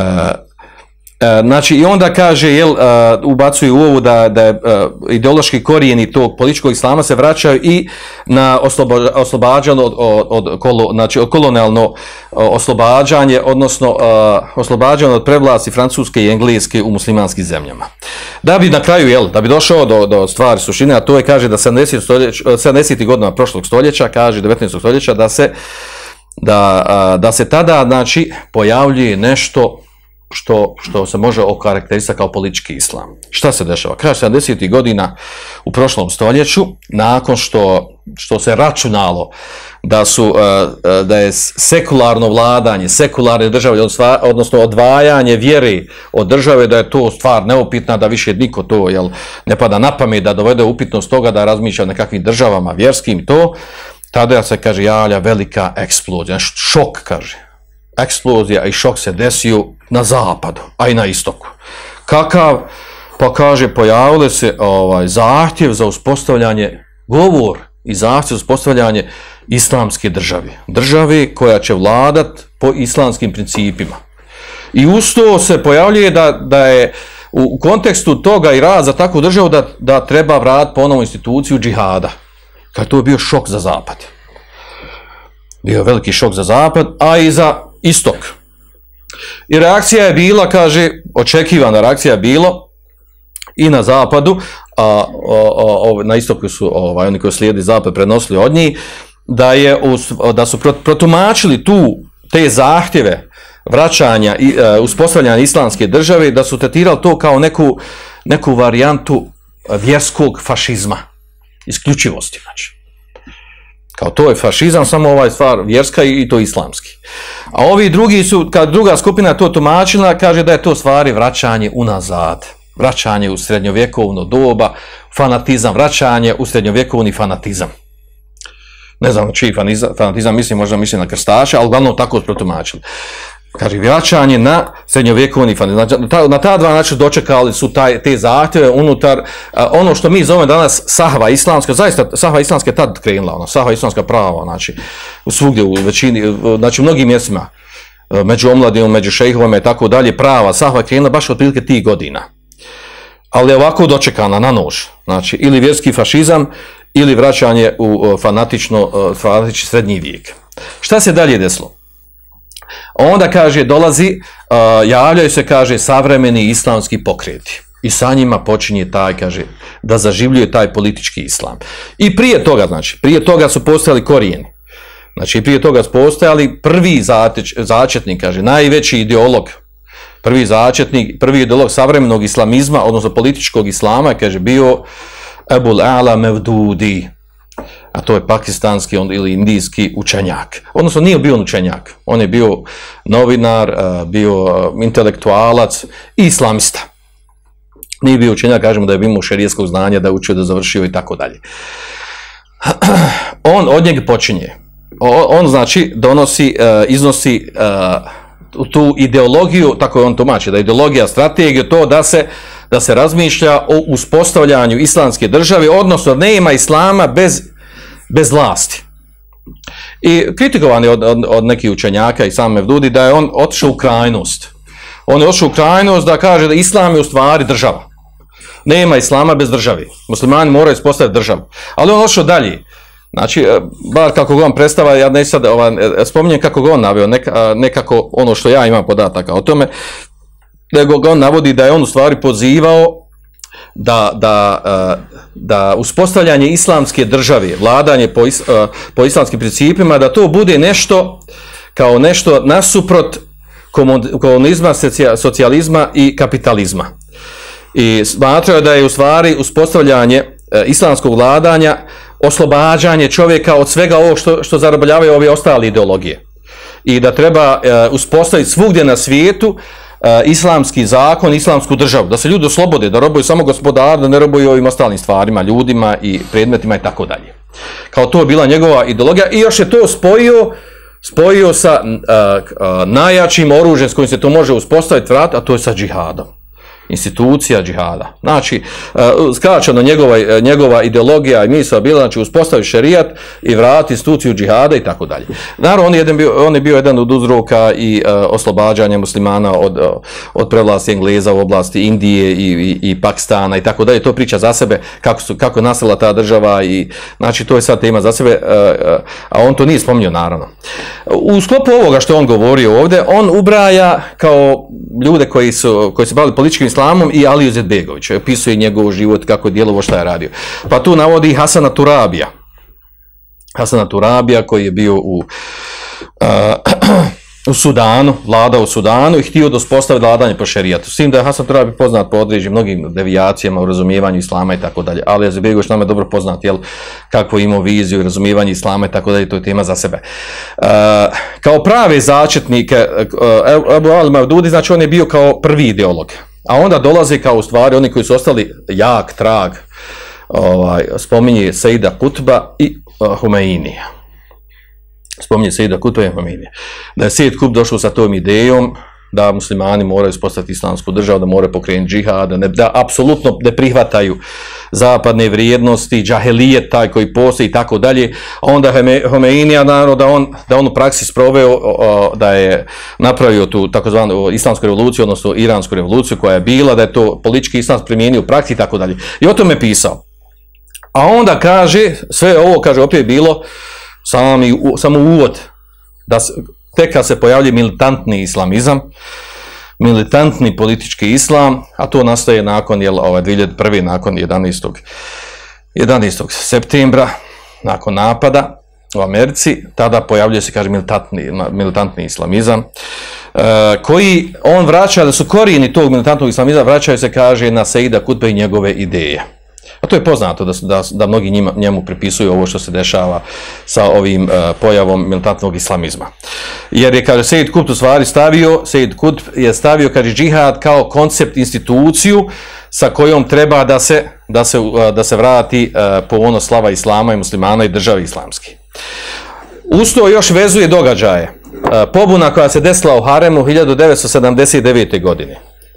Znači, i onda kaže, jel, uh, ubacuju u ovu da, da je uh, ideološki korijeni tog političkog islama se vraćaju i na osloba, oslobađanje od, od, od, kolo, znači, od kolonijalno uh, oslobađanje, odnosno uh, oslobađanje od prevlasti francuske i engleske u muslimanskim zemljama. Da bi na kraju, jel, da bi došao do, do stvari suštine, a to je, kaže, da sedamdesetih godina prošlog stoljeća, kaže devetnaestog stoljeća, da se, da, uh, da se tada, znači, pojavljuje nešto Što, što se može okarakterisati kao politički islam. Šta se dešava? Kaže sedamdesetih godina u prošlom stoljeću, nakon što, što se računalo da, su, da je sekularno vladanje, sekularne države, odnosno odvajanje vjere od države, da je to stvar neupitna, da više niko to jel, ne pada na pamet, da dovede upitnost toga da razmišlja o nekakvim državama vjerskim, to, tada se, kaže, javlja velika eksplozija, šok, kaže. Eksplozija i šok se desio na zapadu, a i na istoku. Kakav? Pa kaže, pojavili se ovaj, zahtjev za uspostavljanje, govor i zahtjev za uspostavljanje islamske države. Države koja će vladat po islamskim principima. I uz to se pojavljuje da, da je u kontekstu toga i rad za takvu državu da, da treba vratiti ponovo instituciju džihada. Kad to je bio šok za zapad. Bio veliki šok za zapad, a i za istok. I reakcija je bila, kaže, očekivana reakcija je bilo i na zapadu, a, a, a na istoku su ovaj, oni koji slijedi zapad prenosili od njih, da, je, da su protumačili tu te zahtjeve vraćanja i uh, uspostavljanja islamske države, da su tretirali to kao neku, neku varijantu vjerskog fašizma, isključivosti, znači. Kao to je fašizam, samo ovaj stvar vjerska i, i to islamski. A ovi drugi su, kad druga skupina to tumačila, kaže da je to stvari vraćanje unazad, vraćanje u srednjovjekovno doba, fanatizam, vraćanje u srednjovjekovni fanatizam. Ne znam čiji fanatizam, mislim, možda mislim na krstaše, ali uglavnom tako su protumačili. Kaže, vraćanje na srednjovjekovni fanatizam. Znači, ta, na ta dva načina dočekali su taj, te zahtjeve unutar, a, ono što mi zovemo danas sahva islamska, zaista sahva islamska je tad krenula, ono, sahva islamska prava, znači, svugdje u većini, znači u mnogim mjestima, među omladinom, među šejhovima i tako dalje, prava sahva je krenula baš otprilike tih godina. Ali je ovako dočekana na nož, znači, ili vjerski fašizam, ili vraćanje u fanatično, fanatični srednji vijek. Šta se dalje desilo? Onda, kaže, dolazi, uh, javljaju se, kaže, savremeni islamski pokreti. I sa njima počinje taj, kaže, da zaživljuje taj politički islam. I prije toga, znači, prije toga su postojali korijeni. Znači, prije toga su postojali prvi zateč, začetnik, kaže, najveći ideolog, prvi začetnik, prvi ideolog savremenog islamizma, odnosno političkog islama, kaže, bio Ebul A'la Mevdudi. A to je pakistanski on, ili indijski učenjak. Odnosno nije bio on učenjak, on je bio novinar, bio intelektualac i islamista. Nije bio učenjak, kažemo da je imao šerijskog znanja, da je učio, da završio i tako dalje. On od njega počinje. On, znači, donosi, iznosi tu ideologiju, tako je on tumači, da je ideologija, strategija, to da se, da se razmišlja o uspostavljanju islamske države, odnosno nema islama bez bez vlasti. I kritikovan je od, od, od nekih učenjaka i sam Mevdudi da je on otišao u krajnost. On je otišao u krajnost da kaže da islam je u stvari država. Nema islama bez države. Muslimani moraju uspostaviti državu. Ali on otišao dalje. Znači, bar kako ga on predstava, ja ne sad ovaj, spominjem kako ga on naveo, neka, nekako ono što ja imam podataka o tome, nego ga on navodi da je on u stvari pozivao da, da, da uspostavljanje islamske države, vladanje po, is, po islamskim principima, da to bude nešto kao nešto nasuprot komunizma, socijalizma i kapitalizma. I smatrao da je u stvari uspostavljanje islamskog vladanja oslobađanje čovjeka od svega ovog što, što zarobljavaju ove ostale ideologije. I da treba uspostaviti svugdje na svijetu islamski zakon, islamsku državu, da se ljudi oslobode, da robuju samo gospodar, da ne robuju ovim ostalim stvarima, ljudima i predmetima i tako dalje. Kao to je bila njegova ideologija i još je to spojio spojio sa uh, uh, najjačim oružjem s kojim se to može uspostaviti vrat, a to je sa džihadom. Institucija džihada. Znači, uh, skraćeno njegova, njegova ideologija i misao bila, znači, uspostaviti šerijat i vratiti instituciju džihada i tako dalje. Naravno, on je, jedan bio, on je bio jedan od uzroka i uh, oslobađanja muslimana od, uh, od prevlasti Engleza u oblasti Indije i, i, i Pakistana i tako dalje. To priča za sebe kako, su, kako je nastala ta država i, znači, to je sad tema za sebe, uh, uh, a on to nije spominjao, naravno. U sklopu ovoga što on govorio ovdje, on ubraja kao ljude koji su, koji su bavili političkim islamom i Aliju Izetbegovića, opisuje njegov život, kako je djelovo, šta je radio. Pa tu navodi Hasana Turabija. Hasana Turabija koji je bio u, uh, u Sudanu, vladao u Sudanu i htio da uspostavi vladanje po šerijatu. S tim da je Hasan Turabija poznat po određenim mnogim devijacijama u razumijevanju islama i tako dalje. Ali Izetbegović nam je dobro poznat, jel, kako je imao viziju i razumijevanje islama i tako dalje, to je tema za sebe. Uh, kao prave začetnike uh, Ebu Ali Mevdudi, znači on je bio kao prvi ideolog. A onda dolaze kao u stvari oni koji su ostali jak trag, ovaj, spominje Sejida Kutba i uh, Humeinija. Spominje Sejida Kutba i Humeinija. Da je Sejid Kutb došao sa tom idejom da muslimani moraju uspostaviti islamsku državu, da moraju pokrenuti džihad, da, ne, da apsolutno ne prihvataju zapadne vrijednosti, džahelijet taj koji postoji i tako dalje. Onda Humeinija, naravno, da on, da on u praksi sproveo, da je napravio tu takozvanu islamsku revoluciju, odnosno iransku revoluciju koja je bila, da je to politički islam primijenio u praksi i tako dalje. I o tome je pisao. A onda kaže, sve ovo, kaže, opet je bilo sami, samo uvod, da se, tek kad se pojavlja militantni islamizam, militantni politički islam, a to nastaje nakon, jel, ovaj, dvije hiljade prve. nakon jedanaestog septembra, nakon napada u Americi, tada pojavljuje se, kaže, militantni, militantni islamizam, e, koji on vraća, da su korijeni tog militantnog islamizma, vraćaju se, kaže, na Sejida Kutbe i njegove ideje. A to je poznato da, da, da mnogi njima, njemu pripisuju ovo što se dešava sa ovim uh, pojavom militantnog islamizma. Jer je, kaže, Sejid Kutb u stvari stavio, Sejid Kutb je stavio, kaže, džihad kao koncept, instituciju sa kojom treba da se, da se, uh, da se vrati uh, ponos slava islama i muslimana i države islamske. Uz to još vezuje događaje. Uh, pobuna koja se desila u Haremu hiljadu devetsto sedamdeset devete. godine.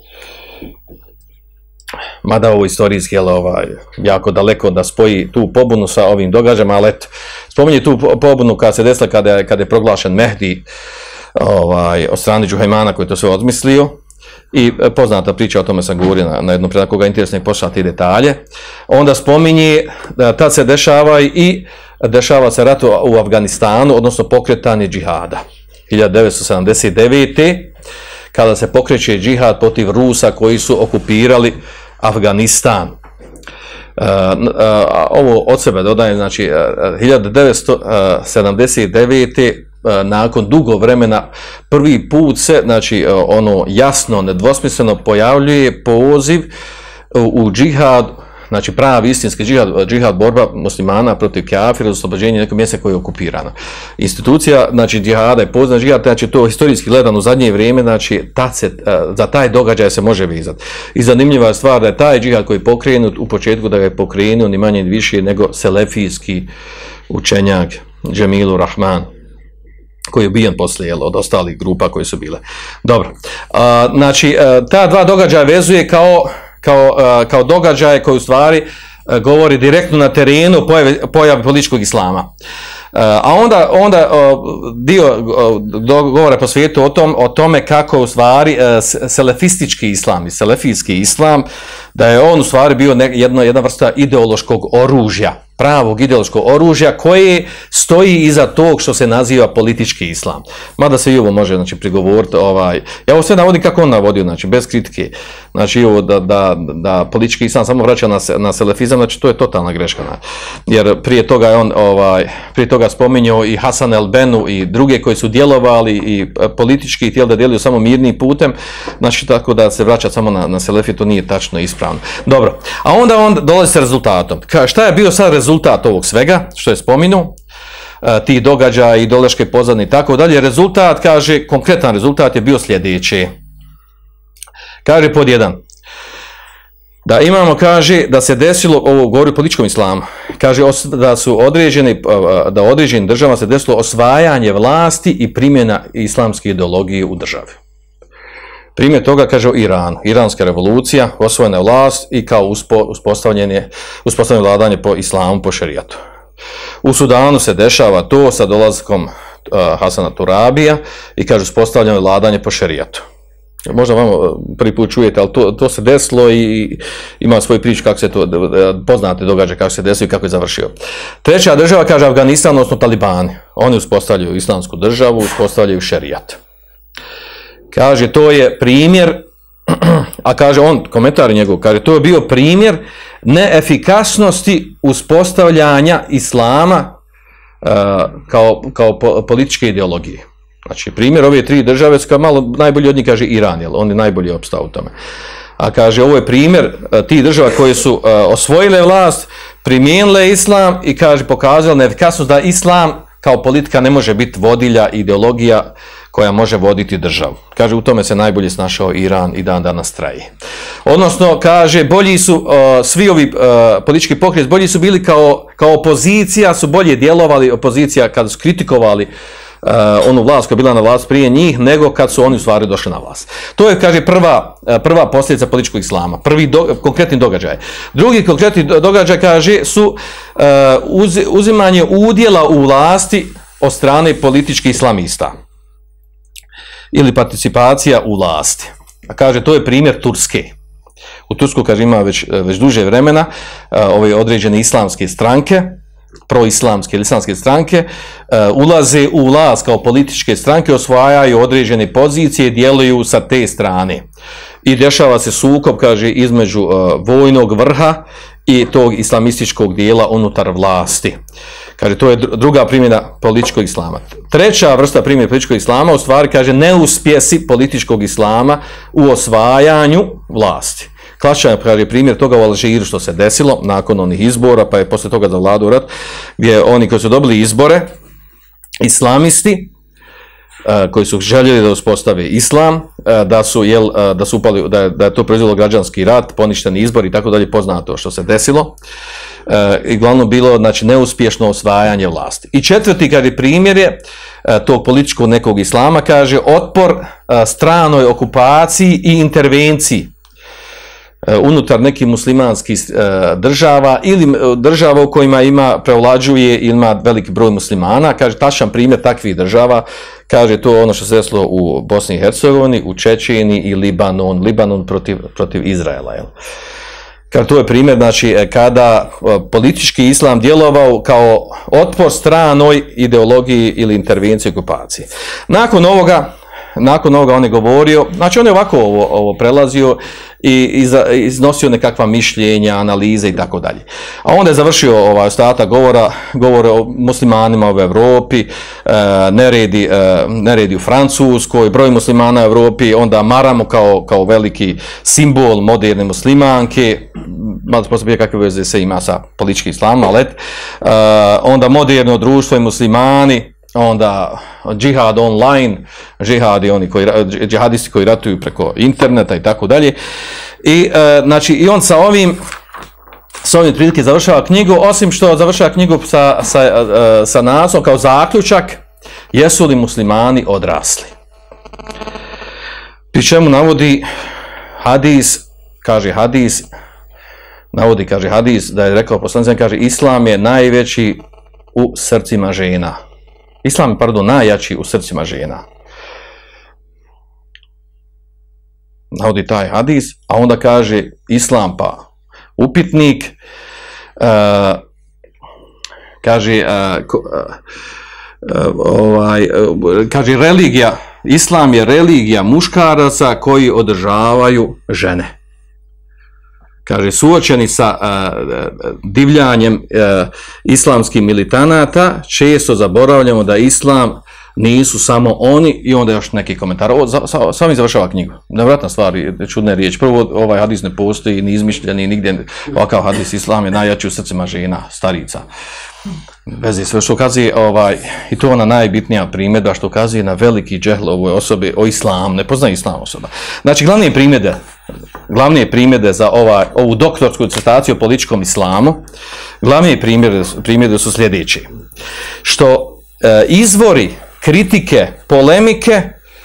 Mada ovo istorijski je ovaj, jako daleko da spoji tu pobunu sa ovim događajima, ali eto, spominje tu pobunu kada se desila kada je, kada je proglašen Mehdi ovaj, od strane Džuhajmana koji to sve odmislio. I poznata priča, o tome sam govorio na, na jednom predaku, koga interesne pošljati detalje. Onda spominje da tad se dešava i dešava se rat u Afganistanu, odnosno pokretanje džihada. hiljadu devetsto sedamdeset devete. kada se pokreće džihad protiv Rusa koji su okupirali Afganistan. Uh, uh, ovo od sebe dodajem, znači uh, hiljadu devetsto sedamdeset devete. Uh, nakon dugo vremena prvi put se, znači uh, ono jasno, nedvosmisleno pojavljuje poziv u, u džihad, znači pravi istinski džihad, džihad borba muslimana protiv kafira, oslobođenje nekog mjesta koje je okupirano. Institucija, znači džihada je poznat džihad, znači to historijski gledano u zadnje vrijeme, znači tad se, za taj događaj se može vezati. I zanimljiva je stvar da je taj džihad koji je pokrenut u početku, da ga je pokrenuo ni manje ni više nego selefijski učenjak Džemilur Rahman, koji je ubijen poslije, jel, od ostalih grupa koje su bile. Dobro, a, znači ta dva događaja vezuje kao Kao, kao događaje koji u stvari govori direktno na terenu pojave, pojave političkog islama. A onda, onda dio govora po svijetu o, tom, o tome kako u stvari selefistički islam i selefijski islam, da je on u stvari bio jedno, jedna vrsta ideološkog oružja. pravog ideološkog oružja koje stoji iza tog što se naziva politički islam. Mada se i ovo može, znači, prigovoriti, ovaj, ja ovo sve navodim kako on navodio, znači, bez kritike, znači, ovo da, da, da politički islam samo vraća na, na selefizam, znači, to je totalna greška, znači. Jer prije toga je on, ovaj, prije toga spominjao i Hasan el-Benu i druge koji su djelovali i politički htjeli da djeluju samo mirnim putem, znači, tako da se vraća samo na, na selefi, to nije tačno i ispravno. Dobro, a onda on dolazi sa rezultatom. Ka, šta je bio sad rezultat ovog svega, što je spomenuo, tih događaja, ideološke pozadine i tako dalje? Rezultat, kaže, konkretan rezultat je bio sljedeći. Kaže pod jedan, da imamo, kaže, da se desilo, ovo govori o političkom islamu, kaže da su određeni, da u određenim državama se desilo osvajanje vlasti i primjena islamske ideologije u državi. Primjer toga, kaže, o Iranu. Iranska revolucija, osvojena vlast i kao uspo, uspostavljanje, uspostavljanje vladanje po islamu, po šerijatu. U Sudanu se dešava to sa dolaskom uh, Hasana Turabija i, kaže, uspostavljanje vladanje po šerijatu. Možda vam prvi put čujete, ali to, to se desilo i ima svoju priču kako se to, poznate događaje kako se desilo i kako je završio. Treća država, kaže, Afganistan, odnosno Talibani. Oni uspostavljaju islamsku državu, uspostavljaju šerijat. Kaže, to je primjer, a kaže on, komentar njegov, kaže, to je bio primjer neefikasnosti uspostavljanja islama uh, kao, kao po, političke ideologije. Znači, primjer ove tri države su kao malo najbolji od njih, kaže, Iran, jer on je najbolji opstao u tome. A kaže, ovo je primjer uh, tih država koje su uh, osvojile vlast, primijenile islam i, kaže, pokazali neefikasnost da islam kao politika ne može biti vodilja, ideologija koja može voditi državu. Kaže, u tome se najbolje snašao Iran i dan danas traje. Odnosno, kaže, bolji su uh, svi ovi uh, politički pokreti, bolji su bili kao, kao opozicija, su bolje djelovali, opozicija kada su kritikovali uh, onu vlast koja je bila na vlast prije njih, nego kad su oni u stvari došli na vlast. To je, kaže, prva, uh, prva posljedica političkog islama, prvi do, konkretni događaj. Drugi konkretni događaj, kaže, su uh, uz, uzimanje udjela u vlasti od strane političkih islamista ili participacija u vlasti. A kaže, to je primjer Turske. U Tursku, kaže, ima već, već duže vremena uh, ove određene islamske stranke, proislamske ili islamske stranke, uh, ulaze u vlast kao političke stranke, osvajaju određene pozicije, djeluju sa te strane. I dešava se sukob, kaže, između uh, vojnog vrha i tog islamističkog dijela unutar vlasti. Kaže, to je druga primjena političkog islama. Treća vrsta primjena političkog islama, u stvari, kaže, neuspjesi političkog islama u osvajanju vlasti. Klasičan, kaže, primjer toga u Alžiru što se desilo nakon onih izbora, pa je posle toga zavladao rat, gdje oni koji su dobili izbore, islamisti, koji su željeli da uspostave islam, da su, jel, da su upali, da je, da je to proizvelo građanski rat, poništeni izbor i tako dalje, poznato što se desilo. I glavno bilo, znači, neuspješno osvajanje vlasti. I četvrti, kaže, primjer je tog političkog nekog islama, kaže, otpor stranoj okupaciji i intervenciji unutar nekih muslimanskih država ili država u kojima ima prevlađuje ili ima veliki broj muslimana. Kaže, tačan primjer takvih država, kaže, to je ono što se desilo u Bosni i Hercegovini, u Čečeni i Libanon, Libanon protiv, protiv Izraela, jel? Kaže, to je primjer, znači, kada politički islam djelovao kao otpor stranoj ideologiji ili intervenciji okupacije. Nakon ovoga, nakon ovoga on je govorio, znači on je ovako ovo, ovo prelazio i iznosio nekakva mišljenja, analize i tako dalje. A onda je završio ovaj ostatak govora, govore o muslimanima u Evropi, e, neredi, e, neredi u Francuskoj, broj muslimana u Evropi, onda maramo kao, kao veliki simbol moderne muslimanke, malo sposobno kakve veze se ima sa političkim islamom, ali e, onda moderno društvo i muslimani, onda džihad online, džihadi oni koji, džihadisti koji ratuju preko interneta i tako dalje. I e, znači i on sa ovim sa ovim prilike završava knjigu, osim što završava knjigu sa, sa, e, sa naslovom kao zaključak, jesu li muslimani odrasli? Pri čemu navodi hadis, kaže hadis, navodi, kaže hadis, da je rekao poslanik, kaže, islam je najveći u srcima žena. Islam je, pardon, najjači u srcima žena. Navodi taj hadis, a onda kaže islam pa upitnik, uh, kaže, uh, ko, uh, ovaj, kaže religija, islam je religija muškaraca koji održavaju žene. Kaže, suočeni sa uh, divljanjem uh, islamskih militanata, često zaboravljamo da islam nisu samo oni i onda još neki komentar. Ovo za, sa, sami završava knjigu. Nevratna stvar, čudne riječi. Prvo, ovaj hadis ne postoji, ni izmišljeni, nigdje ovakav hadis, islam je najjači u srcima žena, starica. Vezi sve što ukazuje, ovaj, i to ona najbitnija primjedba što ukazuje na veliki džehl ovoj osobi o islamu, ne poznaje islam osoba. Znači, glavne primjedbe, glavne primjedbe za ovaj, ovu doktorsku disertaciju o političkom islamu, glavne primjedbe, primjedbe su sljedeće. Što e, izvori kritike, polemike,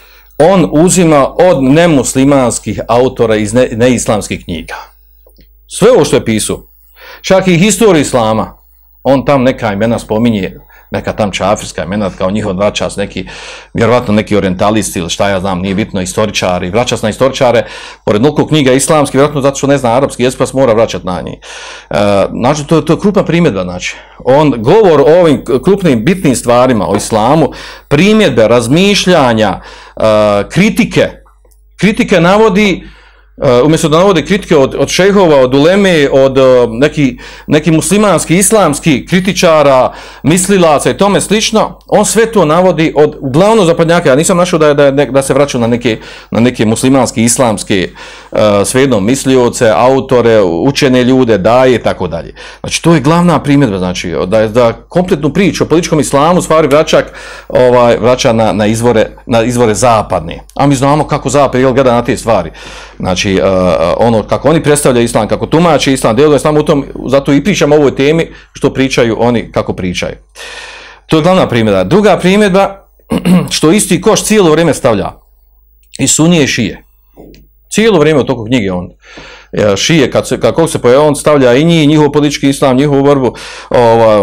on uzima od nemuslimanskih autora iz ne, neislamskih knjiga. Sve ovo što je pisao, čak i historiju islama, on tam neka imena spominje, neka tam čafirska imena, kao njihov vraćas, neki, vjerovatno neki orientalisti ili šta ja znam, nije bitno, istoričari, vraćas na istoričare, pored nuku knjiga islamski, vjerojatno zato što ne zna arapski jezik, pa se mora vraćati na njih. E, znači, to, to je krupna primjedba, znači. On govor o ovim krupnim, bitnim stvarima, o islamu, primjedbe, razmišljanja, e, kritike, kritike navodi, Uh, umjesto da navode kritike od, od šejhova, od uleme, od uh, neki, neki muslimanski, islamski kritičara, mislilaca i tome slično, on sve to navodi od uglavnom zapadnjaka. Ja nisam našao da, da, da se vraća na neke, na neke muslimanske, islamske uh, svejedno mislioce, autore, učene ljude, daje i tako dalje. Znači, to je glavna primjedba, znači, da, da kompletnu priču o političkom islamu stvari vraćak ovaj, vraća na, na, izvore, na izvore zapadne. A mi znamo kako zapad jel, gleda na te stvari. Znači, Uh, ono kako oni predstavljaju islam, kako tumači islam, djeluje islam u tom, zato i pričamo o ovoj temi što pričaju oni kako pričaju. To je glavna primjedba. Druga primjedba, što isti koš cijelo vrijeme stavlja i sunije i šije. Cijelo vrijeme u toku knjige on šije, kad se, kako se pojavio, on stavlja i njih, njihov politički islam, njihovu borbu, ovaj,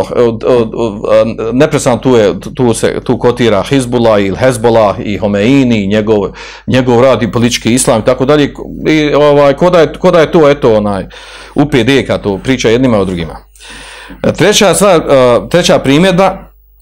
neprestano tu, je, tu se tu kotira Hizbullah ili Hezbollah i Homeini, i njegov, njegov rad i politički islam i tako dalje, i ovaj, koda je, koda je to, eto, onaj, U P D, kad to priča jednima o drugima. Treća stvar, treća primjedba,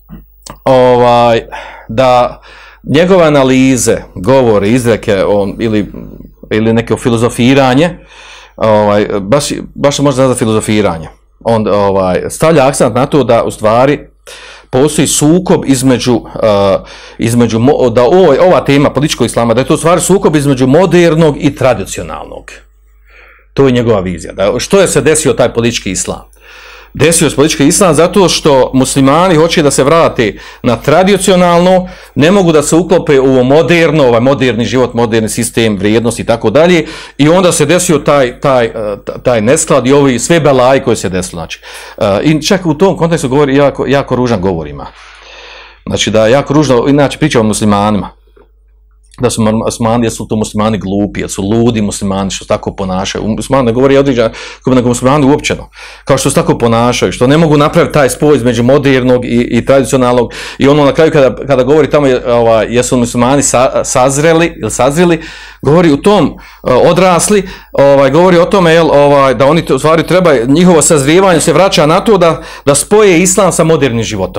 ovaj, da njegove analize, govore, izreke, on, ili, ili neko filozofiranje, ovaj, baš, baš može nazvati filozofiranje. On ovaj, stavlja akcent na to da u stvari postoji sukob između, uh, između da ovo, ova tema političkog islama, da je to u stvari sukob između modernog i tradicionalnog. To je njegova vizija. Da, što je se desio taj politički islam? Desio se politički islam zato što muslimani hoće da se vrate na tradicionalno, ne mogu da se uklope u moderno, ovaj moderni život, moderni sistem, vrijednosti i tako dalje, i onda se desio taj, taj, taj nesklad i ovi sve belaji koji se desilo. Znači, i čak u tom kontekstu govori jako, jako ružan govor ima. Znači da jako ružno, inače priča o muslimanima. Da su muslimani, jesu to muslimani glupi, jesu ludi muslimani što se tako ponašaju. Muslimani ne govori određeno, nego muslimani uopćeno, kao što se tako ponašaju, što ne mogu napraviti taj spoj između modernog i, i tradicionalnog. I ono na kraju kada, kada govori tamo ovaj, jesu muslimani sa, sazreli ili sazreli, govori u tom uh, odrasli, ovaj, govori o tome jel, ovaj, da oni u stvari treba, njihovo sazrijevanje se vraća na to da, da spoje islam sa modernim životom.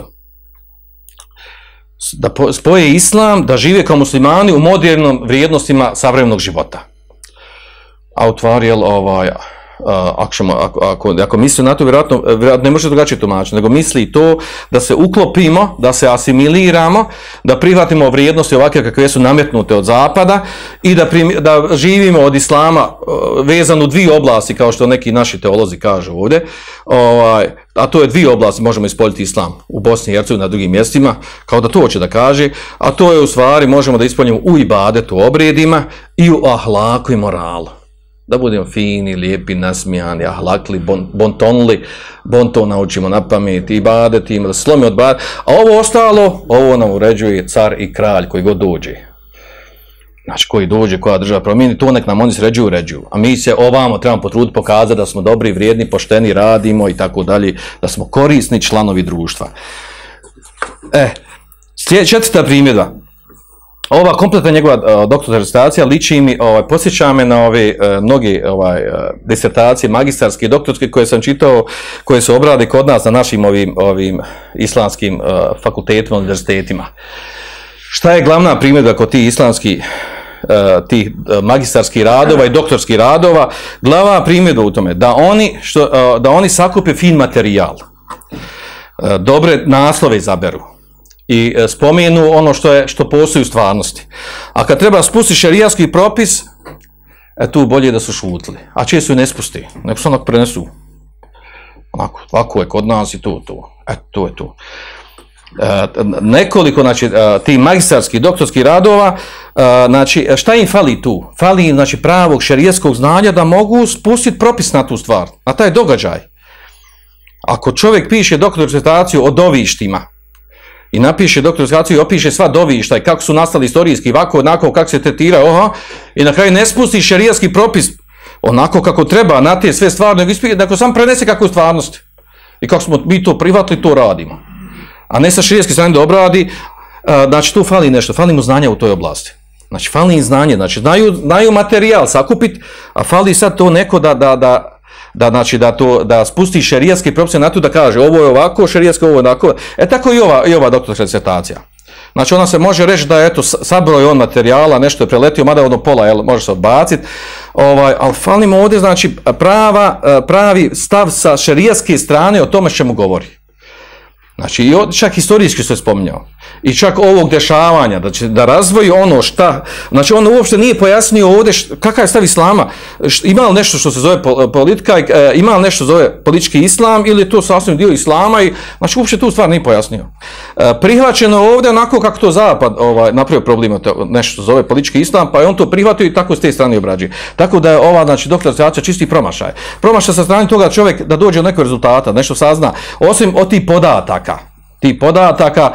Da spoje islam, da žive kao muslimani u modernim vrijednostima savremenog života. A u tvari, jel, ovaj, ako, ako, ako, ako misli na to, vjerojatno, vjerojatno ne može drugačije tumačiti, nego misli to da se uklopimo, da se asimiliramo, da prihvatimo vrijednosti ovakve kakve su nametnute od zapada i da, prim, da živimo od islama vezano u dvije oblasti, kao što neki naši teolozi kažu ovdje, ovaj, a to je dvije oblasti, možemo ispoljiti islam u Bosni i Hercegovini, na drugim mjestima, kao da to hoće da kaže, a to je u stvari možemo da ispoljimo u ibadetu, obredima i u ahlaku i moralu. Da budemo fini, lijepi, nasmijani, ahlakli, bon, bontonli, bonton naučimo na pamet, ibadeti, da slomi od bad, a ovo ostalo, ovo nam uređuje car i kralj koji god dođe. Znači, koji dođe, koja država promijeni, to nek nam oni sređuju, uređuju. A mi se ovamo trebamo potruditi, pokazati da smo dobri, vrijedni, pošteni, radimo i tako dalje, da smo korisni članovi društva. E, četvrta primjedba. ova kompletna njegova uh, doktorska disertacija liči mi, ovaj, posjeća me na ove uh, mnoge ovaj, uh, disertacije, magistarske i doktorske koje sam čitao, koje se obrade kod nas na našim ovim, ovim islamskim uh, fakultetima, univerzitetima. Šta je glavna primjedba kod tih islamskih uh, tih uh, magistarskih radova i doktorskih radova? Glavna primjedba u tome da oni, što, uh, da oni sakupe fin materijal, uh, dobre naslove izaberu i spomenu ono što je što postoji u stvarnosti. A kad treba spustiti šerijatski propis, e, tu bolje da su šutili. A često ju ne spusti, nego se onako prenesu. Onako, ovako je kod nas i to, to. E, to je to. E, nekoliko, znači, tih magistarskih, doktorskih radova, e, znači, šta im fali tu? Fali im, znači, pravog šerijatskog znanja da mogu spustiti propis na tu stvar, na taj događaj. Ako čovjek piše doktorsku disertaciju o dovištima, i napiše doktorsku disertaciju i opiše sva dovišta i kako su nastali istorijski, ovako, onako, kako se tretira, oha, i na kraju ne spusti šerijatski propis onako kako treba, na te sve stvari, nego, ispije, nego sam prenese kako je u stvarnosti. I kako smo mi to prihvatili, to radimo. A ne sa šerijatske strane da obradi, a, znači tu fali nešto, fali mu znanja u toj oblasti. Znači fali im znanje, znači znaju, znaju materijal sakupiti, a fali sad to neko da, da, da da znači da to da spusti šerijatske propise na to da kaže ovo je ovako, šerijatsko ovo je onako. E tako i ova i ova doktorska disertacija. Znači ona se može reći da eto sabrao je on materijala, nešto je preletio, mada ono pola jel, može se odbaciti. Ovaj, ali falimo ovdje znači prava, pravi stav sa šerijatske strane o tome čemu govori. Znači, i čak historijski se spominjao. I čak ovog dešavanja, da će da razvoji ono šta, znači on uopšte nije pojasnio ovdje šta, kakav je stav islama, ima li nešto što se zove politika, ima li nešto što se zove politički islam ili je to sasvim dio islama i znači uopšte tu stvar nije pojasnio. Prihvaćeno ovdje onako kako to zapad ovaj, napravio problem, nešto što se zove politički islam, pa je on to prihvatio i tako s te strane obrađuje. Tako da je ova znači doktorska disertacija čisti promašaj. Promašaj sa strane toga čovjek da dođe do nekog rezultata, nešto sazna, osim od tih podataka. Ti podataka,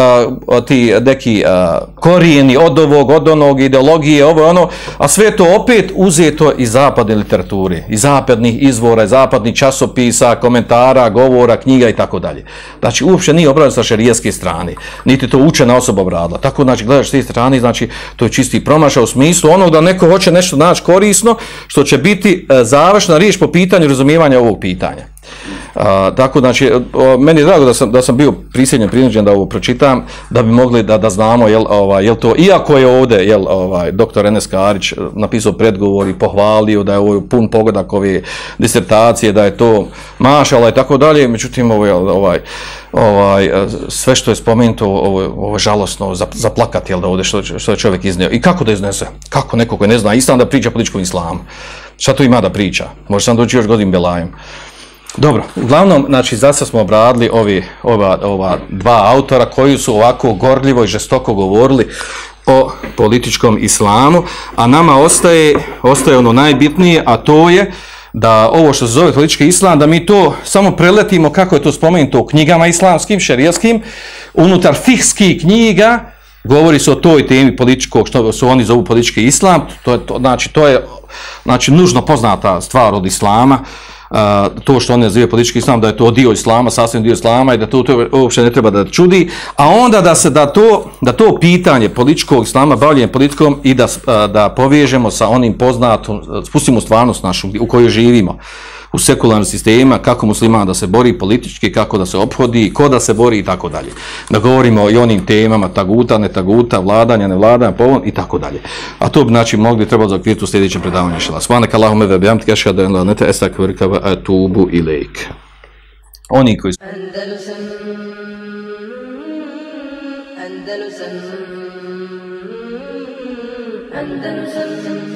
uh, ti neki uh, korijeni od ovog, od onog, ideologije, ovo ono, a sve to opet uzeto iz zapadne literature, iz zapadnih izvora, iz zapadnih časopisa, komentara, govora, knjiga i tako dalje. Znači, uopće nije obrađeno sa šerijatske strane, niti to učena osoba obradila. Tako, znači, gledaš s te strane, znači, to je čisti promašaj u smislu onog da neko hoće nešto naći korisno, što će biti uh, završna riječ po pitanju razumijevanja ovog pitanja. Uh, tako, znači, o, meni je drago da sam, da sam bio prisiljen, prinuđen da ovo pročitam, da bi mogli da, da znamo, jel, ovaj, jel to, iako je ovdje, jel, ovaj, doktor Enes Karić napisao predgovor i pohvalio da je ovo pun pogodak ove disertacije, da je to mašala i tako dalje, međutim, ovaj, ovaj, ovaj, sve što je spomenuto, ovo, ovo je žalosno, zaplakati, jel, da ovdje što, što je čovjek iznio. I kako da iznese? Kako neko koji ne zna islam da priča političkom islamu? Šta to ima da priča? Može sam doći još godin belajem. Dobro, uglavnom, znači, zasad smo obradili ovi, ova, ova dva autora koji su ovako gorljivo i žestoko govorili o političkom islamu, a nama ostaje, ostaje ono najbitnije, a to je da ovo što se zove politički islam, da mi to samo preletimo kako je to spomenuto u knjigama islamskim, šerijatskim, unutar fihskih knjiga, govori se o toj temi političkog, što su oni zovu politički islam, to je, to, znači, to je znači, nužno poznata stvar od islama, Uh, to što on nazivaju politički islam, da je to dio islama, sasvim dio islama i da to, to uopće ne treba da čudi, a onda da se da to, da to pitanje političkog islama, bavljenje politikom i da, uh, da povežemo sa onim poznatom, spustimo stvarnost našu u kojoj živimo, u sekularnim sistemima, kako musliman da se bori politički, kako da se ophodi, ko da se bori i tako dalje. Da govorimo i onim temama taguta, ne taguta, vladanja, ne vladanja, povon i tako dalje. A to bi znači mogli trebati zaokviriti u sljedećem predavanju. Subhanaka Allahumme ve bihamdike ašhadu an la ilaha illa anta astaghfiruka wa atubu ilejk. Oni koji Andalusam Andalusam Andalusam